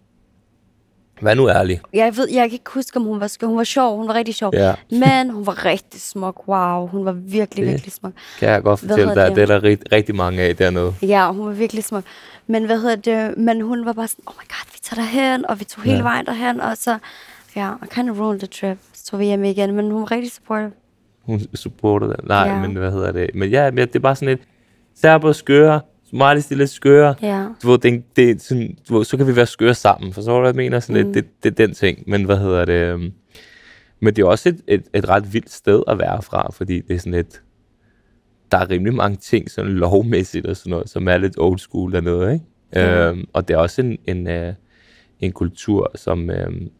Vær nu ærlig. Jeg kan ikke huske, om hun var skør. Hun var sjov, hun var rigtig sjov. Ja. Men hun var rigtig smuk. Wow, hun var virkelig, virkelig smuk. Kan jeg godt fortælle dig, det er der rigtig mange af dernede. Ja, hun var virkelig smuk. Men men hun var bare sådan, oh my god, vi tager derhen, og vi tog hele vejen derhen, og så... Ja, I kind of ruined the trip. Så tog vi hjem igen, men hun var rigtig supportive. Hun supportede det. Nej, men hvad hedder det? Men ja, det er bare sådan lidt... Serber skøre, Somalis de lidt skøre. Ja. Du ved, det er sådan, så kan vi være skøre sammen. For så hvad jeg mener, sådan lidt, det er den ting. Men hvad hedder det? Men det er også et ret vildt sted at være fra, fordi det er sådan lidt... Der er rimelig mange ting, sådan lovmæssigt og sådan noget, som er lidt old school dernede, ikke? Ja. Og det er også en kultur, som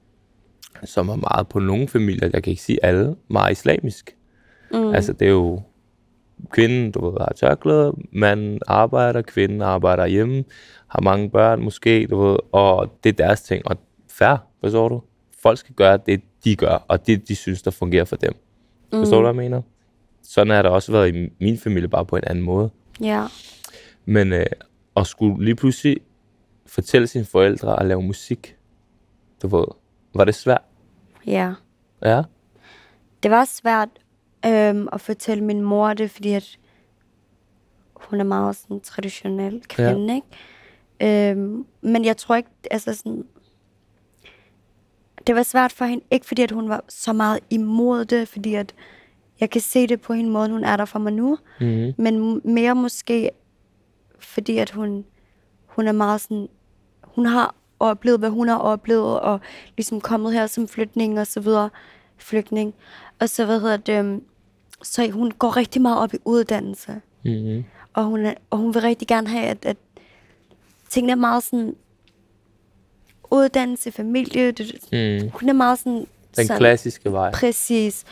er meget på nogle familier, jeg kan ikke sige alle, meget islamisk. Altså det er jo kvinden, du ved, har tørklæde, manden arbejder, kvinden arbejder hjemme, har mange børn måske, du ved, og det er deres ting, og fair, forstår du? Folk skal gøre det, de gør, og det, de synes, der fungerer for dem. Forstår du, hvad jeg mener? Sådan har det også været i min familie, bare på en anden måde. Ja. Men at skulle lige pludselig fortælle sine forældre at lave musik, du ved, var det svært? Ja. Ja? Det var svært at fortælle min mor det, fordi at hun er meget sådan traditionel kvinde, ikke? Men jeg tror ikke, altså sådan... Det var svært for hende, ikke fordi at hun var så meget imod det, fordi at jeg kan se det på hende måde, hun er der for mig nu, men mere måske fordi at hun er meget sådan... Hun har oplevet, hvad hun har oplevet, og ligesom kommet her som flygtning og så videre. Flygtning. Og så, så hun går rigtig meget op i uddannelse. Og hun vil rigtig gerne have, at tingene er meget sådan, uddannelse, familie, hun er meget sådan... Den klassiske vej. Præcis.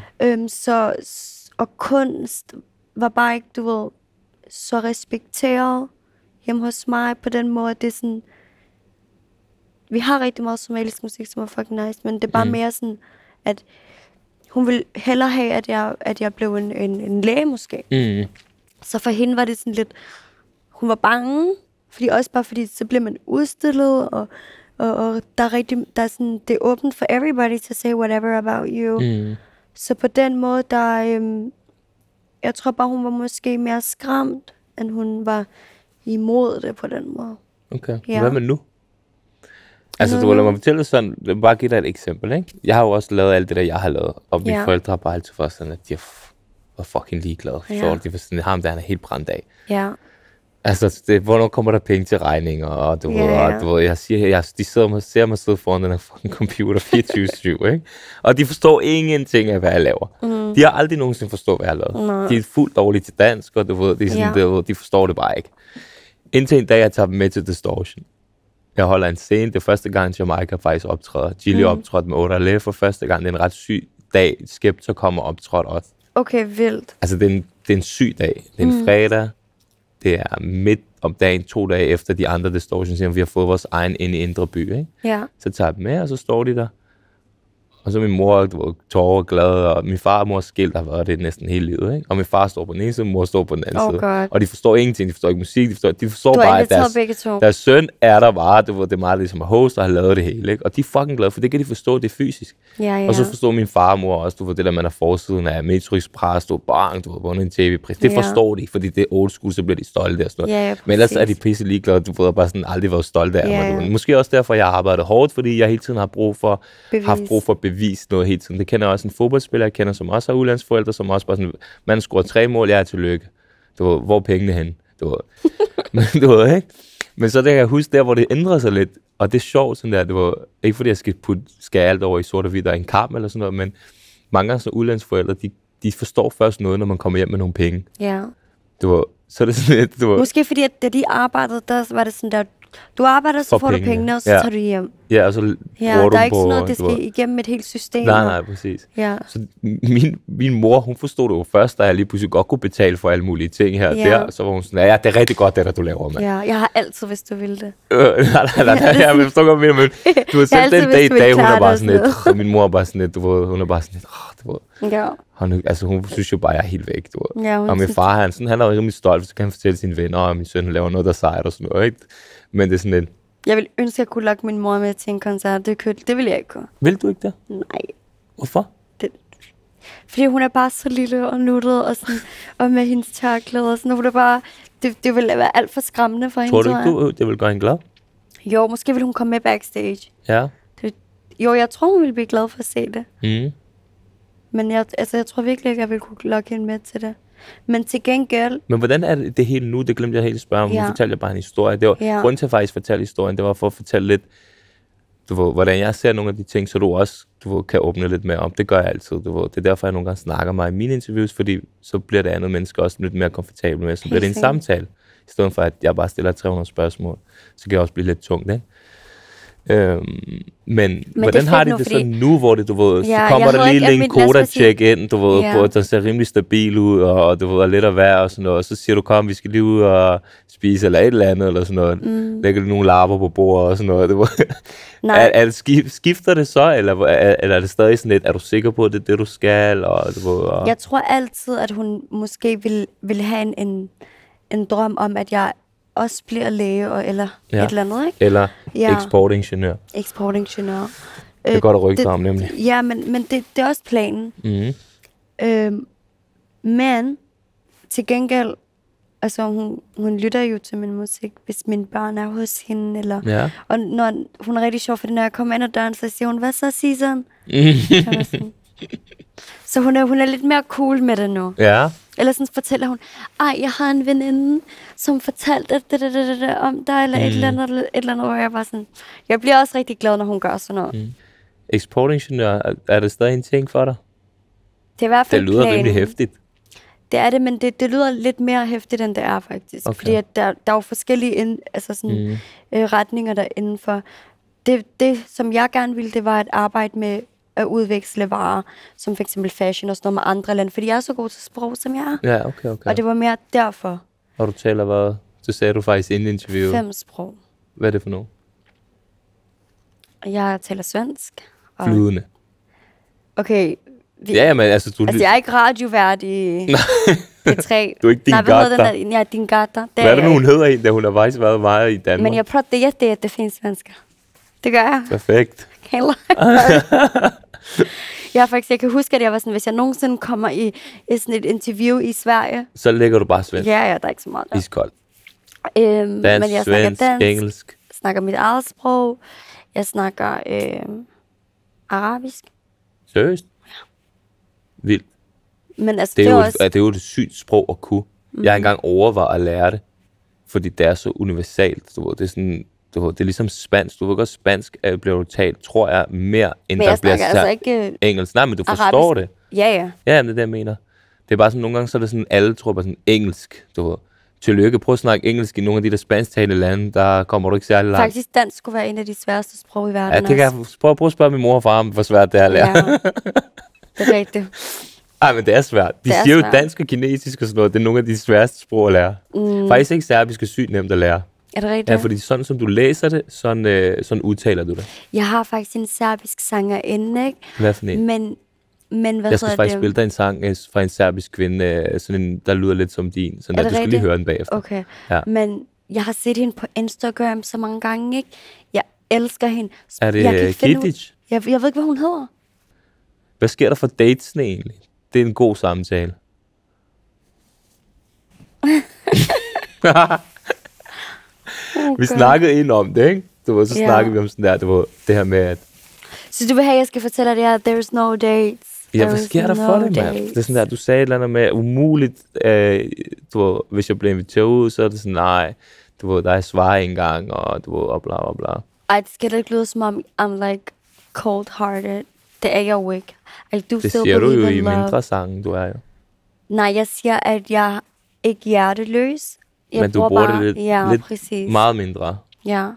Og kunst var bare ikke, du ved, så respekteret hjemme hos mig på den måde, det er sådan... Vi har rigtig meget somalisk musik, som er fucking nice, men det er bare mere sådan, at hun ville hellere have, at jeg blev en læge måske. Så for hende var det sådan lidt, hun var bange, fordi så bliver man udstillet, og der er sådan, det er åbent for everybody to say whatever about you. Så på den måde, jeg tror bare, hun var måske mere skræmt, end hun var imod det på den måde. Okay, hvad med nu? Altså, du lad mig fortælle sådan, lad mig bare give dig et eksempel, ikke? Jeg har jo også lavet alt det der, jeg har lavet, og mine forældre har bare altid for sådan, at de var fucking ligeglade. Så de var sådan, ham der, han er helt brændt af. Ja. Altså, hvornår kommer der penge til regninger, og du ved, jeg siger, de ser mig sidde foran den her fucking computer 24/7, ikke? Og de forstår ingenting af, hvad jeg laver. De har aldrig nogensinde forstået, hvad jeg har lavet. De er fuldt dårlige til dansk, og du ved, de, sådan, de forstår det bare ikke. Indtil en dag, jeg tager dem med til Distortion. Jeg holder en scene, det er første gang, Jamaica faktisk optræder. Gilly optrådte med Odalé for første gang. Det er en ret syg dag. Skepta kommer optrådt også. Okay, vildt. Altså, det er en syg dag. Det er en fredag. Det er midt om dagen, 2 dage efter de andre Distortions, vi har fået vores egen ind i Indre By, ikke? Ja. Så tager jeg dem med, og så står de der. Og så min mor, du var tårer glad, og min far og mor skilt har været det næsten hele livet, ikke? Og min far står på den ene side, og mor står på den anden side. God. Og de forstår ingenting, de forstår ikke musik, de forstår bare, at deres søn er der bare, det er meget ligesom at host og har lavet det hele, ikke? Og de er fucking glade, for det kan de forstå, det er fysisk. Ja. Og så forstår min far og mor også, du ved, det der, man er forsiden af Metro Express, du har vundet en tv-pris. Det forstår de, fordi det er old school, så bliver de stolte og sådan noget. Men ellers er de pisse ligeglade, du ved, bare sådan aldrig været stolte af mig. Måske også derfor, jeg har arbejdet hårdt, fordi jeg hele tiden har haft brug for at bevise noget hele tiden. Det kender jeg også en fodboldspiller, jeg kender, som også har udlandsforældre, som også bare sådan, man scorer 3 mål, jeg er tillykke. Du ved, hvor er pengene hen? Du ved, ikke? Men så der kan jeg huske der, hvor det ændrede sig lidt, og det er sjovt sådan der, det var ikke fordi jeg skal alt over i sort og hvidt og en kamp eller sådan noget, men mange af sådan udlandsforældre, de forstår først noget, når man kommer hjem med nogle penge. Ja. Så er det sådan lidt, måske fordi, at da de arbejdede, der var det sådan der, du arbejder, så får du pengene, og så tager du hjem. Ja, og så der er ikke sådan noget, det skal igennem et helt system. Nej, præcis. Ja. Så min mor, hun forstod det jo først, da jeg lige pludselig godt kunne betale for alle mulige ting her og der. Så var hun sådan, ja, det er rigtig godt, det der du laver, mand. Ja, jeg har altid, hvis du ville det. Nej, jeg forstår godt, men du har selv den dag i dag, hun er bare sådan lidt, og min mor er bare sådan lidt, du ved, hun er bare sådan lidt, ja. Hun synes jo bare, jeg er helt væk, du ved. Ja, og min far, han er rimelig stolt, så kan han fortælle sine venner, og min søn laver noget, der sejt og sådan noget, ikke? Men det er sådan lidt. Jeg vil ønske, at jeg kunne lokke min mor med til en koncert. Det vil jeg ikke kunne. Vil du ikke det? Nej. Hvorfor? Fordi hun er bare så lille og nuttet, og, sådan, og med hendes tørklæder og sådan. Hun er bare, det vil være alt for skræmmende for hende, tror du ikke, det vil gøre hende glad? Jo, måske vil hun komme med backstage. Ja. Jeg tror, hun vil blive glad for at se det. Mm. Men jeg tror virkelig ikke, jeg vil kunne lokke hende med til det. Men til gengæld. Men hvordan er det helt nu? Det glemte jeg helt at spørge om. Nu fortalte jeg bare en historie. Det var grunden til at faktisk fortælle historien. Det var for at fortælle lidt, hvordan jeg ser nogle af de ting, så du også kan åbne lidt mere om. Det gør jeg altid. Det er derfor, jeg nogle gange snakker mig i mine interviews, fordi så bliver det andet mennesker også lidt mere komfortabel med. Så bliver det en samtale, i stedet for at jeg bare stiller 300 spørgsmål. Så kan det også blive lidt tungt, ikke? Men hvordan har de det så nu, hvor det, så kommer der lige en koda-check ind, hvor der ser rimelig stabil ud, og er lidt at være og sådan noget, og så siger du, kom, vi skal lige ud og spise, eller et eller andet, eller sådan noget. Lægger du nogle lapper på bordet og sådan noget. Skifter det så, eller er det stadig sådan lidt, er du sikker på, at det er det, du skal? Jeg tror altid, at hun måske vil have en drøm om, at jeg også bliver læge eller et eller andet, ikke? Eller eksportingeniør. Eksportingeniør. Det er godt at rykke om, nemlig. Ja, men det er også planen. Men til gengæld, altså hun lytter jo til min musik, hvis mine børn er hos hende, eller... Og når hun er rigtig sjov, for når jeg kommer ind ad døren, så siger hun, hvad så, Season? Så hun er lidt mere cool med det nu. Ja. Eller sådan fortæller hun, jeg har en veninde, som fortalte det om dig, eller et eller andet, hvor jeg bare sådan... Jeg bliver også rigtig glad, når hun gør sådan noget. Eksportingeniør, er det stadig en ting for dig? Det er i hvert fald det lyder rimelig hæftigt. Det er det, men det lyder lidt mere hæftigt, end det er faktisk. Okay. Fordi at der er jo forskellige retninger der indenfor. Det, som jeg gerne ville, det var at arbejde med at udveksle varer, som for eksempel fashion og sådan noget med andre lande, fordi jeg er så god til sprog, som jeg er. Ja, okay. Og det var mere derfor. Og du taler hvad? Så sagde du faktisk inden interviewet. 5 sprog. Hvad er det for noget? Jeg taler svensk. Flydende. Okay. Men altså... jeg er ikke radiovært i P3. Du er ikke din gata. Ja, din gata. Hvad er det nu, hun hedder en, da hun har faktisk været meget i Danmark? Men jeg pratar jättefint svenska. Det gør jeg. Perfekt. Jeg kan huske, at jeg var sådan, hvis jeg nogensinde kommer i sådan et interview i Sverige. Så lægger du bare svensk? Ja, der er ikke så meget der. Iskold. Men jeg svensk, snakker dansk, engelsk. Jeg snakker mit eget sprog. Jeg snakker arabisk. Seriøst? Ja. Vildt. Men altså, det er jo et sygt sprog at kunne. Jeg har engang overvejet at lære det, fordi det er så universalt. Det er sådan... Det er ligesom spansk. Du ved godt, spansk bliver talt, tror jeg, mere end der bliver altså ikke engelsk. Nej, men du arabisk. Forstår det. Ja. Ja, det er det, jeg mener. Det er bare sådan, nogle gange, så er det sådan, alle tror bare sådan engelsk. Du ved. Tillykke, prøv at snakke engelsk i nogle af de der spansktalende lande, der kommer du ikke særlig langt. Faktisk dansk skulle være en af de sværeste sprog i verden. Ja, det kan jeg prøve at spørge min mor og far om, hvor svært det er at lære. Ja, det er rigtigt. Ej, men det er svært. De siger jo dansk og kinesisk og sådan noget, det er nogle af de sværeste sprog at lære. Faktisk ikke serbisk er sygt nemt at lære. Er det rigtigt? Ja, fordi sådan som du læser det, sådan udtaler du det. Jeg har faktisk en serbisk sangerinde, ikke? Hvad for en? Men hvad Jeg skal hedder faktisk det? spille dig en sang fra en serbisk kvinde, sådan en, der lyder lidt som din. Sådan Er der. det Du skal lige høre den bagefter. Okay. Ja. Men jeg har set hende på Instagram så mange gange, ikke? Jeg elsker hende. Er Jeg kan det ikke finde Kidic? Jeg ved ikke, hvad hun hedder. Hvad sker der for datesne egentlig? Det er en god samtale. Vi snakkede ind om det, ikke? Så snakkede vi om sådan der, det her med, at... Så du vil have, at jeg skal fortælle dig, at there's no dates? Ja, hvad sker der for det, mand? Det er sådan der, du sagde et eller andet med, umuligt, hvis jeg bliver inviteret ud, så er det sådan, nej, der er svar engang, og og bla bla bla. Ej, det skal da ikke lyde som om, I'm like cold-hearted. Det er jeg jo ikke. Det siger du jo i mindre sange, du er jo. Nej, jeg siger, at jeg ikke er hjerteløs. Men du bruger det lidt præcis. Meget mindre. Ja.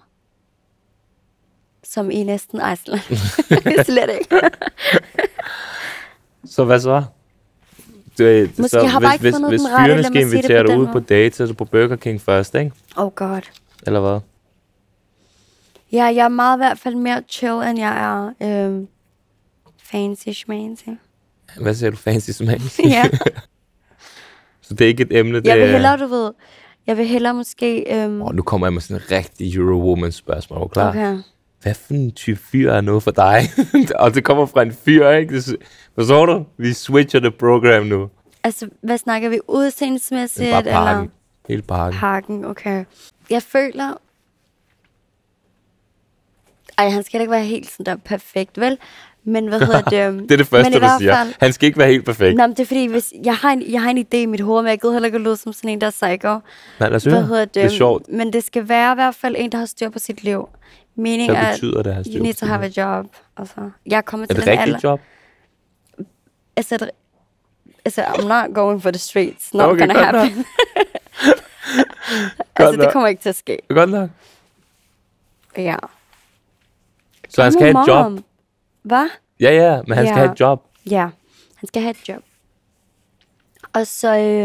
Som i næsten Iceland. Slet ikke. Så hvad så? Måske så har bare ikke fundet hvis den rette, fyrene lad skal mig sige det invitere på dig den ud måde. på date, så er du på Burger King først, ikke? Oh god. Eller hvad? Ja, jeg er meget i hvert fald mere chill, end jeg er fancy schmancy. Hvad siger du? Fancy smag? Ja. Så det er ikke et emne, det Jeg vil hellere, du ved, jeg vil hellere måske... nu kommer jeg med sådan en rigtig Eurowoman spørgsmål. Er du klar? Okay. Hvad for en type fyr er noget for dig? Og det kommer fra en fyr, ikke? Forstår du? Vi switcher det program nu. Altså, hvad snakker vi? Udseendsmæssigt? Bare pakken. Eller? Hele pakken. Pakken, okay. Jeg føler... Ej, han skal da ikke være helt sådan der perfekt, vel? Men hvad hedder det? Det er det første, du siger. Fald... Han skal ikke være helt perfekt. Nå, men det er fordi, hvis jeg har en idé i mit hoved, men jeg gider heller ikke at lyde som sådan en, der er psycho. Nej, lad os høre. Hvad hedder det? Det er sjovt. Men det skal være i hvert fald en, der har styr på sit liv. Meningen Hvad er, betyder det at have styr you need to have a job. Altså, jeg er kommet Er til det den rigtigt job? Altså, I'm not going for the streets. Not Okay, gonna happen. Altså, det kommer ikke til at ske. Godt nok. Ja. Så han skal have et job? Hvad? Ja, men han skal have et job. Ja, han skal have et job. Og så,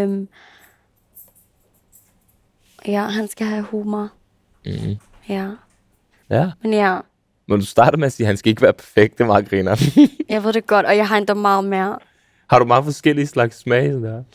ja, han skal have humor. Mm. Ja. Ja. Men ja, Men du starter med at sige, at han skal ikke være perfekt. Det er meget griner. jeg ved det godt, og jeg har endda meget mere. Har du meget forskellige slags smag? Sådan der?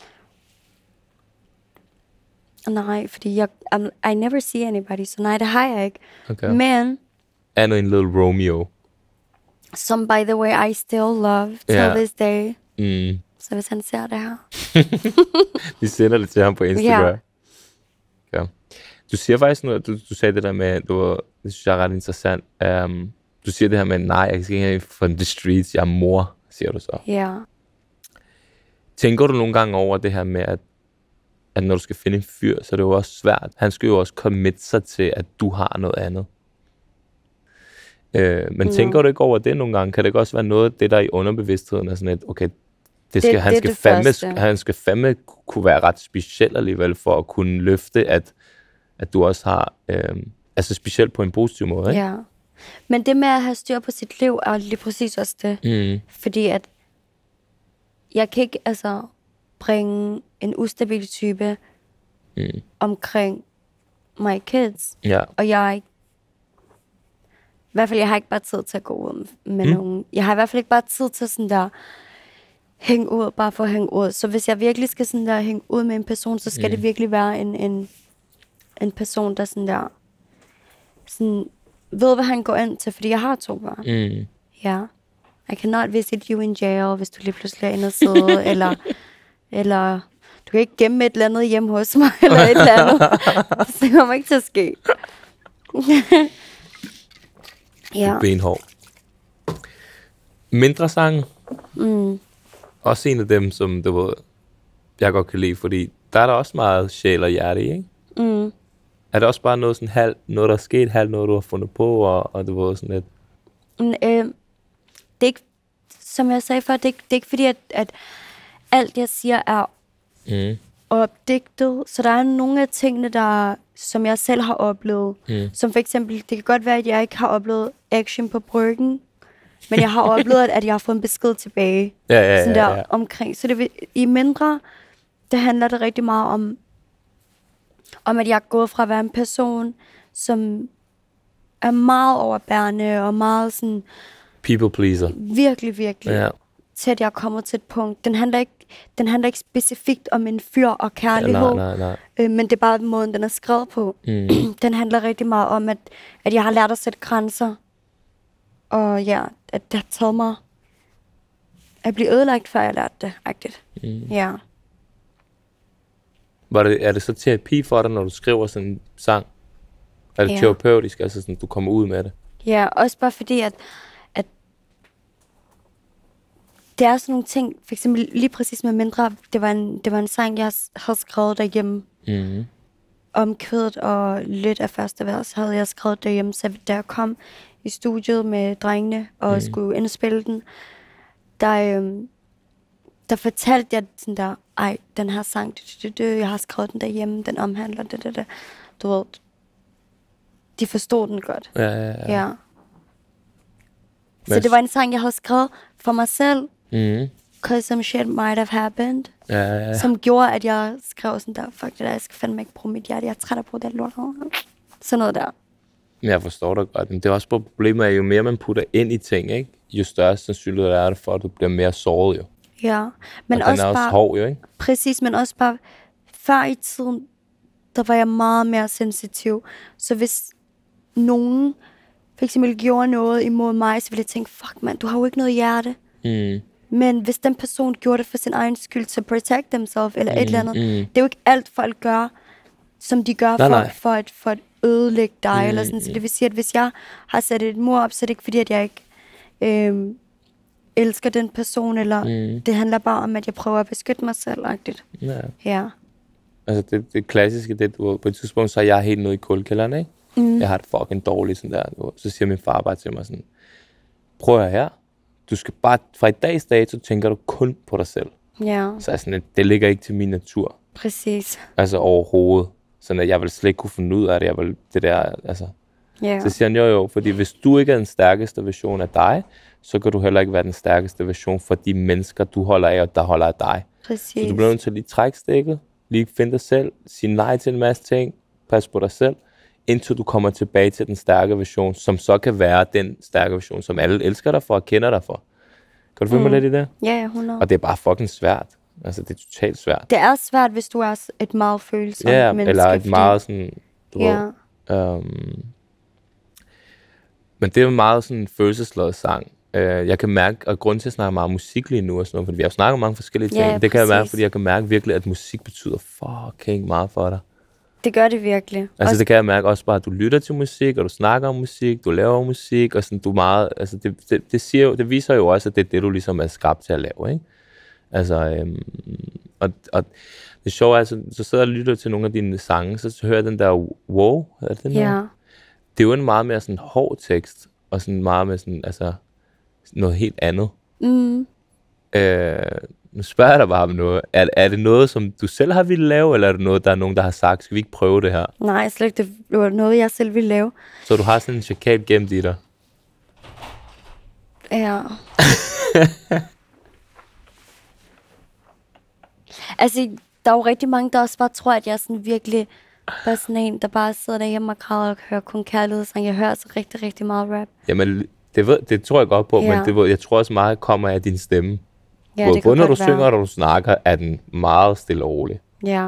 Nej, fordi I never see anybody, så nej, det har jeg ikke. Okay. Men, Andet en little Romeo. som by the way, I still love till this day. Mm. Så hvis han ser det her. Vi sender det til ham på Instagram. Ja. Du siger faktisk noget, du sagde det der med, det synes jeg er ret interessant. Du siger det her med, nej, jeg skal ikke have fra the streets, jeg er mor, siger du så. Ja. Tænker du nogle gange over det her med, at når du skal finde en fyr, så er det jo også svært. Han skal jo også commit sig til, at du har noget andet. Men tænker du ikke over det nogle gange? Kan det ikke også være noget, det der i underbevidstheden er sådan et, okay, han skal fandme kunne være ret speciel alligevel, for at kunne løfte, at du også har, altså specielt på en positiv måde, ikke? Ja. Men det med at have styr på sit liv, er lige præcis også det. Mm. Fordi at jeg kan ikke bringe en ustabil type omkring my kids. Ja. Og jeg er ikke, i hvert fald, jeg har ikke bare tid til at gå ud med nogen. Jeg har i hvert fald ikke bare tid til sådan der hænge ud, bare for at hænge ud. Så hvis jeg virkelig skal sådan der hænge ud med en person, så skal det virkelig være en person, der sådan der sådan, ved, hvad han går ind til, fordi jeg har 2 børn. Mm. Ja. I cannot visit you in jail, hvis du lige pludselig er inde og sidde, eller du kan ikke gemme et eller andet hjemme hos mig, eller et eller andet. Det kommer ikke til at ske. Ja. Benhård. Mindre sange. Også en af dem, som du ved, jeg godt kan lide, fordi der er der også meget sjæl og hjerte i, ikke? Mm. Er det også bare noget sådan halvt, noget der er sket, halvt noget du har fundet på, og du ved sådan lidt? Det er ikke, som jeg sagde før, det er ikke fordi, at alt jeg siger er opdigtet. Så der er nogle af tingene, som jeg selv har oplevet. Som for eksempel, det kan godt være, at jeg ikke har oplevet action på bryggen, men jeg har oplevet, at jeg har fået en besked tilbage. Sådan der omkring. Så det, i mindre, det handler det rigtig meget om Om at jeg er gået fra at være en person, som er meget overbærende og meget sådan... People pleaser. Virkelig, virkelig. Til at jeg er kommet til et punkt. Den handler ikke specifikt om en fyr og kærlighed. Nej. Men det er bare måden, den er skrevet på. Den handler rigtig meget om, at jeg har lært at sætte grænser. Og ja, at det har taget mig at blive ødelagt, før jeg lærte det. Agtigt. Ja. Er det så terapi for dig, når du skriver sådan en sang? Er det terapeutisk, altså sådan, du kommer ud med det? Ja, også bare fordi, at det er sådan nogle ting, for eksempel lige præcis med mindre, det var en sang, jeg havde skrevet derhjemme. Om kødet og lidt af første vers havde jeg skrevet derhjemme, så da jeg kom i studiet med drengene og skulle indspille den, der fortalte jeg sådan der, den her sang, jeg har skrevet den derhjemme, den omhandler det. Du ved, de forstod den godt. Ja. Så det var en sang, jeg havde skrevet for mig selv, cause some shit might have happened, som gjorde, at jeg skrev sådan der, fuck det der, jeg skal fandme ikke bruge mit hjerte, jeg er træt af at bruge det lort. Sådan noget der. Jeg forstår dig godt, men det er også bare problemet, at jo mere man putter ind i ting, ikke? Jo større sandsynlighed er det for, at du bliver mere såret jo. Ja, men og også den er bare... også hård jo, ikke? Præcis, men også bare... Før i tiden, der var jeg meget mere sensitiv. Så hvis nogen for eksempel gjorde noget imod mig, så ville jeg tænke, fuck mand, du har jo ikke noget hjerte. Men hvis den person gjorde det for sin egen skyld, to protect themselves, eller et eller andet, det er jo ikke alt folk gør, som de gør for at ødelægge dig, eller sådan. Så det vil sige, at hvis jeg har sat et mur op, så er det ikke fordi, at jeg ikke elsker den person, eller det handler bare om, at jeg prøver at beskytte mig selv. Ja. Altså det klassiske, det du på et tidspunkt, så er jeg helt nede i kuldekælderen, ikke? Jeg har det fucking dårligt sådan der. Så siger min far bare til mig sådan, prøv at her, du skal bare, fra i dags dato, tænker du kun på dig selv. Ja. Så sådan, det ligger ikke til min natur. Præcis. Altså overhovedet. Sådan at jeg vil slet ikke kunne finde ud af det. Jeg vil, det der, altså. Så siger han jo, fordi hvis du ikke er den stærkeste version af dig, så kan du heller ikke være den stærkeste version for de mennesker, du holder af, og der holder af dig. Præcis. Så du bliver nødt til at lige trække stikket, lige finde dig selv, sige nej til en masse ting, pas på dig selv, indtil du kommer tilbage til den stærke version, som så kan være den stærke version, som alle elsker dig for og kender dig for. Kan du følge mig lidt i det? Ja, 100. Og det er bare fucking svært. Altså, det er totalt svært. Det er svært, hvis du er et meget følsomt menneske. Eller et meget sådan, du ved. Men det er jo meget sådan en følelsesladet sang. Jeg kan mærke, og grund til at snakke meget om musik lige nu, og sådan noget, fordi vi har jo snakket om mange forskellige ting. Det kan jeg mærke, fordi jeg kan mærke virkelig, at musik betyder fucking meget for dig. Det gør det virkelig. Altså det kan jeg mærke også bare, at du lytter til musik, og du snakker om musik, du laver musik, og sådan du meget, altså det siger jo, det viser jo også, at det er det, du ligesom er skabt til at lave, ikke? Altså, og det sjove er, altså, så sidder jeg og lytter til nogle af dine sange, så hører jeg den der wow, er det den der? Det er jo en meget mere sådan hård tekst, og sådan meget med sådan, altså, noget helt andet. Nu spørger jeg dig bare om noget. Er det noget, som du selv har ville lave, eller er det noget, der er nogen, der har sagt, skal vi ikke prøve det her? Nej, slet ikke. Det var noget, jeg selv ville lave. Så du har sådan en chakal gemt i dig? Ja. Altså, der er jo rigtig mange, der også bare tror, at jeg er sådan virkelig bare sådan en, der bare sidder derhjemme og græder og hører kun kærlighedssang. Jeg hører altså rigtig, rigtig meget rap. Jamen, det tror jeg godt på, men jeg tror også meget kommer af din stemme. Ja, det både når du synger og når du snakker, er den meget stille og rolig. Ja.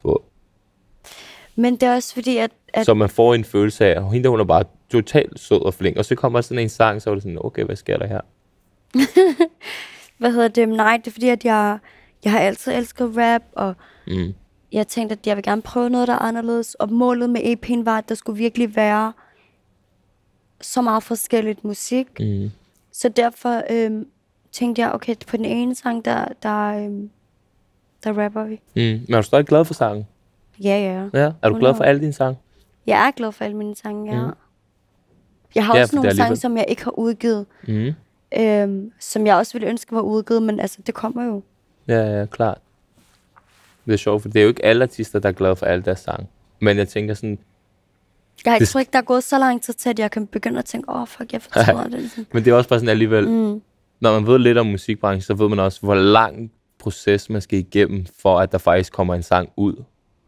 Men det er også fordi, at... Så man får en følelse af, at hun er bare totalt sød og flink. Og så kommer sådan en sang, så er det sådan, okay, hvad sker der her? Hvad hedder det? Nej, det er fordi, at jeg har altid elsket rap, og jeg tænkte, at jeg vil gerne prøve noget, der er anderledes. Og målet med EP'en var, at der skulle virkelig være så meget forskelligt musik. Så derfor tænkte jeg, okay, på den ene sang, der rapper vi. Men er du stadig glad for sangen? Ja. Er du glad for alle dine sange? Jeg er glad for alle mine sange, ja. Jeg har også nogle sange, som jeg ikke har udgivet. Som jeg også ville ønske var udgivet, men altså, det kommer jo. Ja, klart. Det er sjovt, for det er jo ikke alle artister, der er glade for alle deres sange. Men jeg tænker sådan... Jeg tror ikke, der er gået så lang tid til, at jeg kan begynde at tænke, fuck, jeg fortryder det. Sådan. Men det er også bare sådan alligevel... Når man ved lidt om musikbranchen, så ved man også, hvor lang proces man skal igennem, for at der faktisk kommer en sang ud.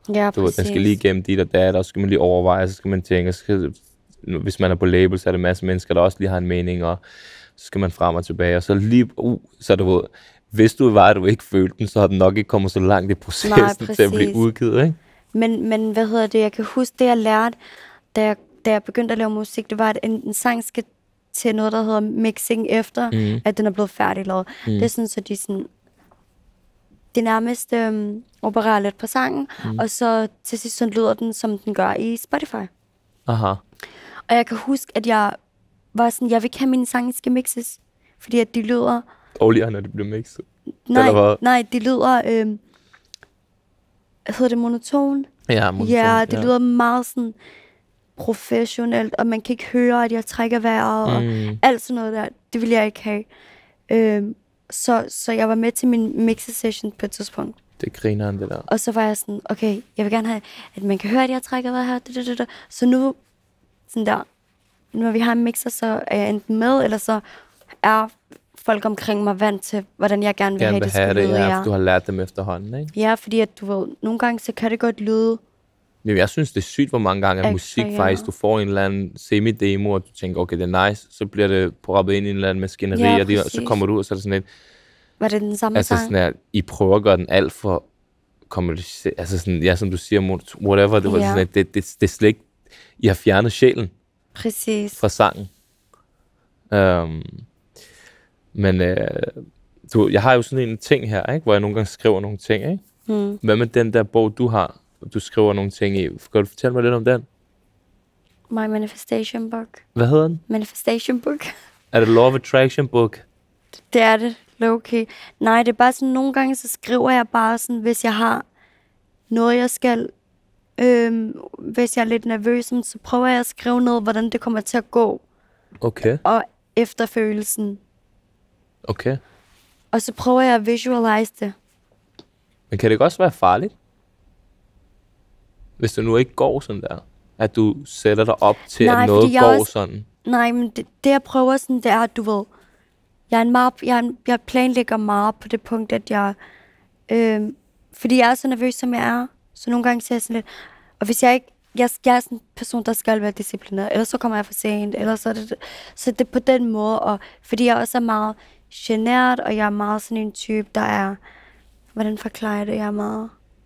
Ja, Du ved, den skal lige igennem dit og dat, og så skal man lige overveje, så skal man tænke, hvis man er på label, så er det en masse mennesker, der også lige har en mening, og så skal man frem og tilbage, og så lige, så du ved, hvis du var, at du ikke følte den, så har den nok ikke kommet så langt i processen til at blive udgivet, ikke? Men hvad hedder det, jeg kan huske, det jeg lærte, da jeg begyndte at lave musik, det var, at en sang skal til noget, der hedder mixing efter, at den er blevet færdiglavet. Det er sådan, så de sådan, det nærmest opererer lidt på sangen, og så til sidst så lyder den, som den gør i Spotify. Aha. Og jeg kan huske, at jeg var sådan, jeg vil ikke have mine sange skal mixes, fordi at de lyder... Dårligere, når det bliver mixet? Nej, de lyder... hedder det monoton? Ja, monoton. Ja, det lyder meget sådan professionelt, og man kan ikke høre, at jeg trækker vejret, og alt sådan noget der. Det vil jeg ikke have. Så jeg var med til min mixer-session på et tidspunkt. Det griner han, det der. Og så var jeg sådan, okay, jeg vil gerne have, at man kan høre, at jeg trækker vejret her. Så nu, sådan der, når vi har en mixer, så er jeg enten med, eller så er folk omkring mig vant til, hvordan jeg gerne vil have det skulle lyde. Ja, du har lært dem efterhånden, ikke? Ja, fordi at du ved, nogle gange, så kan det godt lyde. Jamen, jeg synes, det er sygt, hvor mange gange at musik faktisk, du får en eller anden semi-demo, og du tænker, okay, det er nice, så bliver det proppet ind i en eller anden maskineri, og så kommer du ud, og så er det sådan et... Var det den samme altså sang? Sådan at I prøver at gøre den alt for kompliceret, altså sådan, ja, som du siger, whatever, det var sådan at det er slet ikke, I har fjernet sjælen. Præcis. Fra sangen. Men jeg har jo sådan en ting her, ikke, hvor jeg nogle gange skriver nogle ting, ikke? Hvad med den der bog, du har, du skriver nogle ting i? Kan du fortælle mig lidt om den? My Manifestation Book. Hvad hedder den? Manifestation Book. Er det Law of Attraction Book? Det er det, low-key. Nej, det er bare sådan, nogle gange så skriver jeg bare sådan, hvis jeg har noget, jeg skal, hvis jeg er lidt nervøs, så prøver jeg at skrive noget, hvordan det kommer til at gå. Okay. Og efterfølelsen. Okay. Og så prøver jeg at visualize det. Men kan det ikke også være farligt? Hvis det nu ikke går sådan der, at du sætter dig op til, at noget går sådan? Nej, men det jeg prøver sådan, det er, at du ved, jeg planlægger meget på det punkt, at jeg, fordi jeg er så nervøs, som jeg er, så nogle gange ser jeg sådan lidt, og hvis jeg ikke, jeg er sådan en person, der skal være disciplineret, ellers så kommer jeg for sent, ellers så det på den måde, og fordi jeg også er meget genert, og jeg er meget sådan en type, der er, hvordan forklarer jeg det, jeg er meget...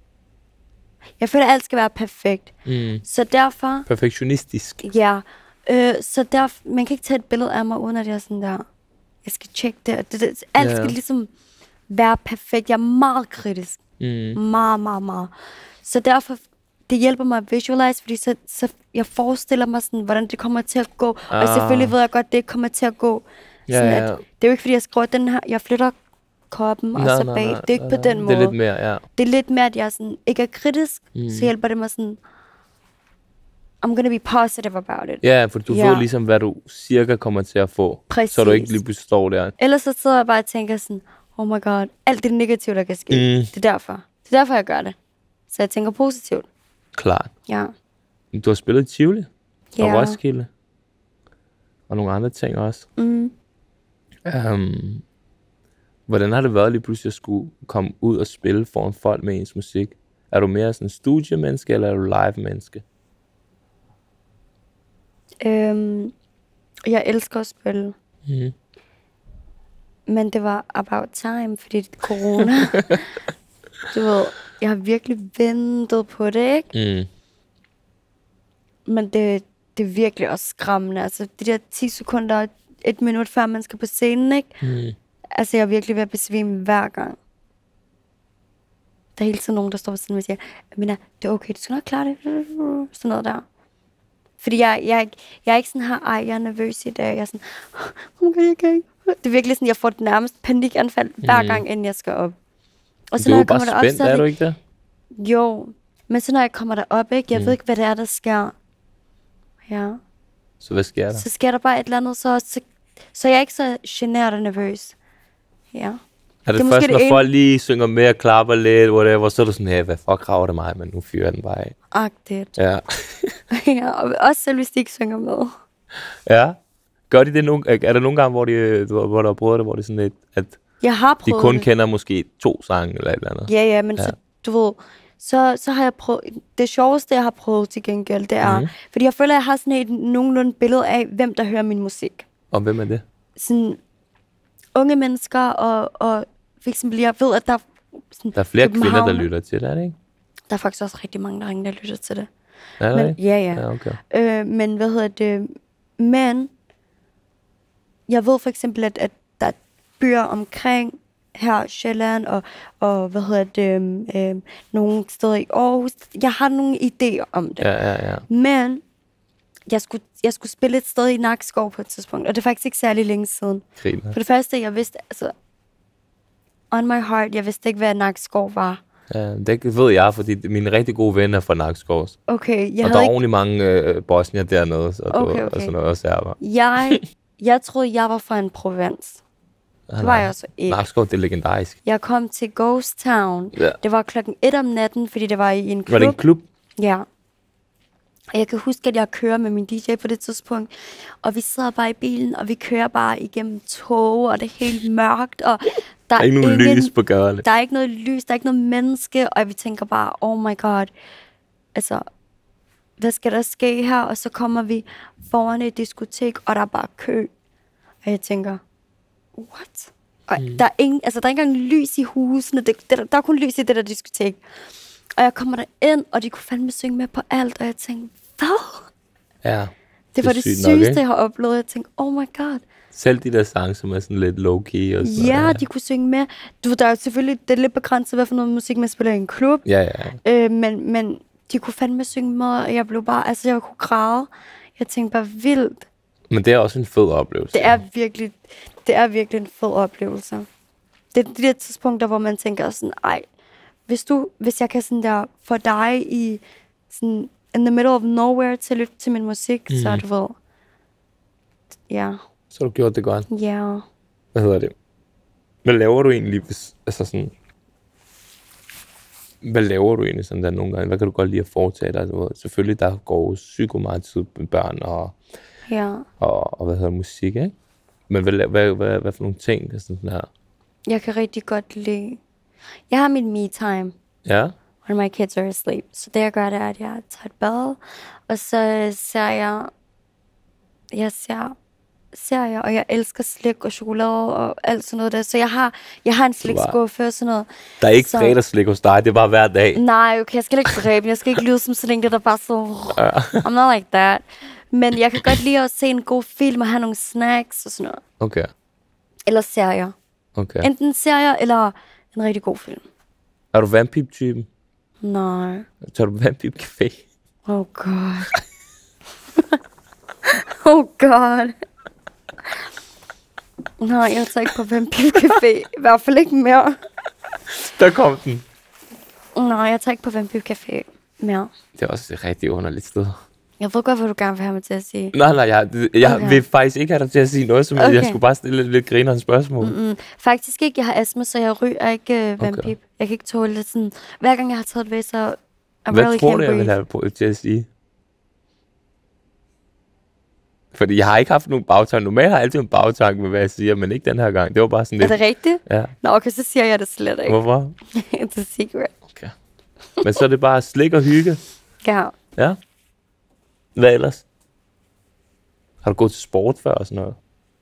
Jeg føler, at alt skal være perfekt. Så derfor... Perfektionistisk. Ja. Så derfor... Man kan ikke tage et billede af mig, uden at jeg er sådan der... Jeg skal tjekke det. Alt skal ligesom være perfekt. Jeg er meget kritisk. Meget, meget, meget. Så derfor... Det hjælper mig at visualize, fordi så jeg forestiller mig sådan, hvordan det kommer til at gå. Og selvfølgelig ved jeg godt, at det ikke kommer til at gå. Sådan at, det er jo ikke, fordi jeg skriver den her... Jeg flytter koppen og så bag. Det er ikke på den måde. Det er lidt mere, ja. Det er lidt mere, at jeg sådan, ikke er kritisk, så hjælper det mig sådan, I'm gonna be positive about it. Ja, for du ved ligesom, hvad du cirka kommer til at få. Præcis. Så du ikke lige pludselig står der. Ellers så sidder jeg bare og tænker sådan, oh my god, alt det negative, der kan ske. Det er derfor. Det er derfor, jeg gør det. Så jeg tænker positivt. Klart. Ja. Du har spillet i Tivoli og Roskilde. Og nogle andre ting også. Hvordan har det været lige pludselig at skulle komme ud og spille foran folk med ens musik? Er du mere sådan en studiemenneske, eller er du live-menneske? Jeg elsker at spille. Men det var about time, fordi det er corona. Du ved, jeg har virkelig ventet på det, ikke? Men det er virkelig også skræmmende. Altså, de der 10 sekunder, 1 minut før man skal på scenen, ikke? Altså, jeg er virkelig ved at besvime hver gang. Der er hele tiden nogen, der står på siden og siger, Amina, det er okay, du skal nok klare det. Sådan noget der. Fordi jeg er ikke sådan her, jeg er nervøs i dag. Jeg er sådan, okay, jeg kan ikke. Det er virkelig sådan, jeg får det nærmest panikanfald hver gang, inden jeg skal op. Og så, du er bare spændt, er du ikke det? Jo, men så når jeg kommer derop, ikke? Jeg ved ikke, hvad det er, der sker. Ja. Så hvad sker der? Så sker der bare et eller andet, så jeg er ikke så genert og nervøs. Ja. Er det først, når folk lige synger med og klapper lidt, whatever, så er du sådan, hey, hvad fuck rager det mig, men nu fyrer den bare af. Agtigt. Ja. Ja, og også selv hvis de ikke synger med. Ja. Gør de det er der nogle gange, hvor der er prøvet det, hvor det er sådan lidt, at jeg har prøvet de kun kender måske 2 sange eller et eller andet? Ja, men så, du ved, så har jeg prøvet... Det sjoveste, jeg har prøvet til gengæld, det er... Fordi jeg føler, at jeg har sådan et nogenlunde billede af, hvem der hører min musik. Og hvem er det? Sådan unge mennesker, og for eksempel, jeg ved, at der... Sådan, der er flere kvinder, der lytter til det, er det ikke? Der er faktisk også rigtig mange der lytter til det. Er det? Ja. Okay. Men hvad hedder det? Men jeg ved for eksempel, at der er byer omkring her Sjælland og hvad hedder det, nogle steder i Aarhus. Jeg har nogle idéer om det. Ja. Men jeg skulle spille et sted i Nakskov på et tidspunkt, og det er faktisk ikke særlig længe siden. Griner. For det første, jeg vidste, altså on my heart, jeg vidste ikke, hvad Nakskov var. Ja, det ved jeg, fordi mine rigtig gode venner er fra Nakskov. Okay, og der er ordentligt mange bosnier dernede, okay. og sådan noget også er. Jeg troede, jeg var fra en provins. Det var jeg så ikke. Nakskov, det er legendarisk. Jeg kom til Ghost Town. Ja. Det var 1:00 om natten, fordi det var i en klub. Var det en klub? Ja. Og jeg kan huske, at jeg kører med min DJ på det tidspunkt, og vi sidder bare i bilen, og vi kører bare igennem tog, og det er helt mørkt, og der er ikke nogen lys på gaderne. Der er ikke noget lys, der er ikke noget menneske, og vi tænker bare, oh my god, altså, hvad skal der ske her? Og så kommer vi foran et diskotek, og der er bare kø. Og jeg tænker, what? Og der er ikke engang lys i husene, der er kun lys i det der diskotek. Og jeg kommer der ind, og de kunne fandme synge med på alt, og jeg tænkte, hvad? Ja. Det var det sygeste, jeg har oplevet. Jeg tænkte, oh my god. Selv de der sange, som er sådan lidt low-key og sådan noget. De kunne synge med. Der er jo selvfølgelig, det er lidt begrænset, hvad for noget musik man spiller i en klub. Ja. Men de kunne fandme synge med, og jeg blev bare, jeg kunne græde. Jeg tænkte bare, vildt. Men det er også en fed oplevelse. Det er virkelig en fed oplevelse. Det er de der tidspunkter, hvor man tænker sådan, hvis jeg kan sådan der få dig i sådan in the middle of nowhere til at lytte til min musik, så er det vel. Ja. Så har du gjort det godt. Ja. Hvad hedder det? Hvad laver du egentlig, hvad laver du egentlig sådan der nogle gange? Hvad kan du godt lide at foretage dig? Selvfølgelig, der går psyko meget tid med børn og hvad hedder musik, ikke? Men hvad for nogle ting er sådan her? Jeg kan rigtig godt lide. Jeg har min me-time. Ja? When my kids are asleep. Så det jeg gør, det er, at jeg tager et bad, og så ser jeg, og jeg elsker slik og chokolade og alt sådan noget der. Så jeg har en slikskuffe og sådan noget. Der er ikke fredagsslik hos dig, det er bare hver dag. Nej, okay, jeg skal ikke dræbe. Jeg skal ikke lyde som sådan en, der bare så... I'm not like that. Men jeg kan godt lide at se en god film og have nogle snacks og sådan noget. Okay. Eller serier. Okay. Enten serier eller en rigtig god film. Er du vandpip-typen? Nej. Tager du vandpip-café? Oh god. Oh god. Nej, jeg tager ikke på Vampyr Café. I hvert fald ikke mere. Der kom den. Nej, jeg tager ikke på Vampyr Café mere. Det er også et rigtig underligt sted. Jeg ved godt, hvad du gerne vil have mig til at sige. Nej, jeg vil faktisk ikke have dig til at sige noget, som jeg skulle bare stille lidt grinerende spørgsmål. Faktisk ikke. Jeg har astma, så jeg ryger ikke vampyr. Okay. Jeg kan ikke tåle det sådan. Hver gang jeg har taget det ved, så hvad tror du, jeg vil have på til at sige? Fordi jeg har ikke haft nogen bagtanke. Normalt har jeg altid en bagtanke med, hvad jeg siger, men ikke den her gang. Det var bare sådan lidt... Er det rigtigt? Ja. Nå, okay, så siger jeg det slet ikke. Hvorfor? It's a secret. Okay. Men så er det bare slik og hygge? Ja. Ja? Hvad ellers? Har du gået til sport før og sådan noget?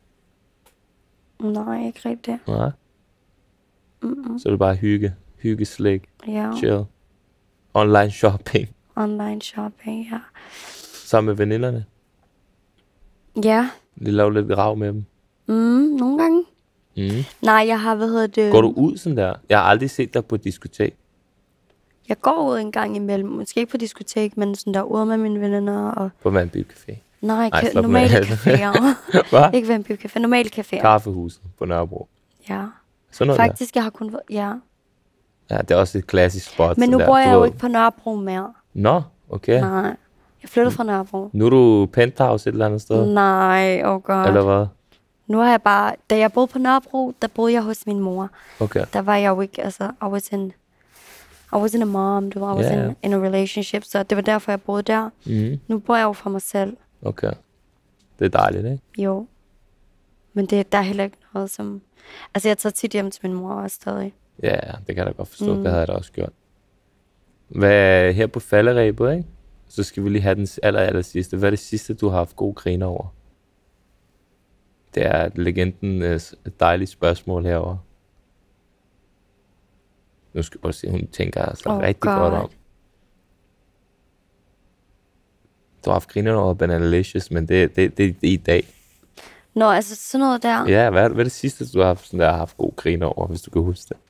Nej, ikke rigtigt. Nej? Så er det bare hygge, slik, chill. Online shopping. Online shopping, ja. Sammen med veninderne? Ja. Lige lave lidt rav med dem? Nogle gange. Nej, jeg har, Går du ud sådan der? Jeg har aldrig set dig på et diskotek. Jeg går ud en gang imellem. Måske ikke på diskotek, men sådan der ude med mine veninder. Og... På Vampyr Café? Nej, normale caféer. Hvad? Ikke Vampyr Café, normale caféer. Kaffehuset på Nørrebro. Ja. Sådan noget faktisk, jeg har kun... Ja. Ja, det er også et klassisk spot. Men nu bor jeg jo ikke på Nørrebro mere. Nå, okay. Nej. Jeg flyttede fra Nørrebro. Nu er du penthouse et eller andet sted? Nej, oh god. Eller hvad? Nu har jeg bare... Da jeg boede på Nørrebro, der boede jeg hos min mor. Okay. Der var jeg jo ikke... Altså, I wasn't a mom, I was in a relationship, så det var derfor, jeg boede der. Nu bor jeg jo for mig selv. Okay. Det er dejligt, ikke? Jo. Men der er heller ikke noget som... Altså, jeg tager tit hjem til min mor også stadig. Ja, det kan jeg da godt forstå. Det havde jeg da også gjort. Hvad her på falderæbet, ikke? Så skal vi lige have den aller sidste. Hvad er det sidste, du har haft gode griner over? Det er legendens dejlige spørgsmål herovre. Nu skal jeg bare se, hun tænker altså rigtig godt om. Du har haft griner over Bananalicious, men det er i dag. Nå, altså sådan noget der. Ja, hvad er det sidste, du har haft, sådan der, har haft gode griner over, hvis du kan huske det?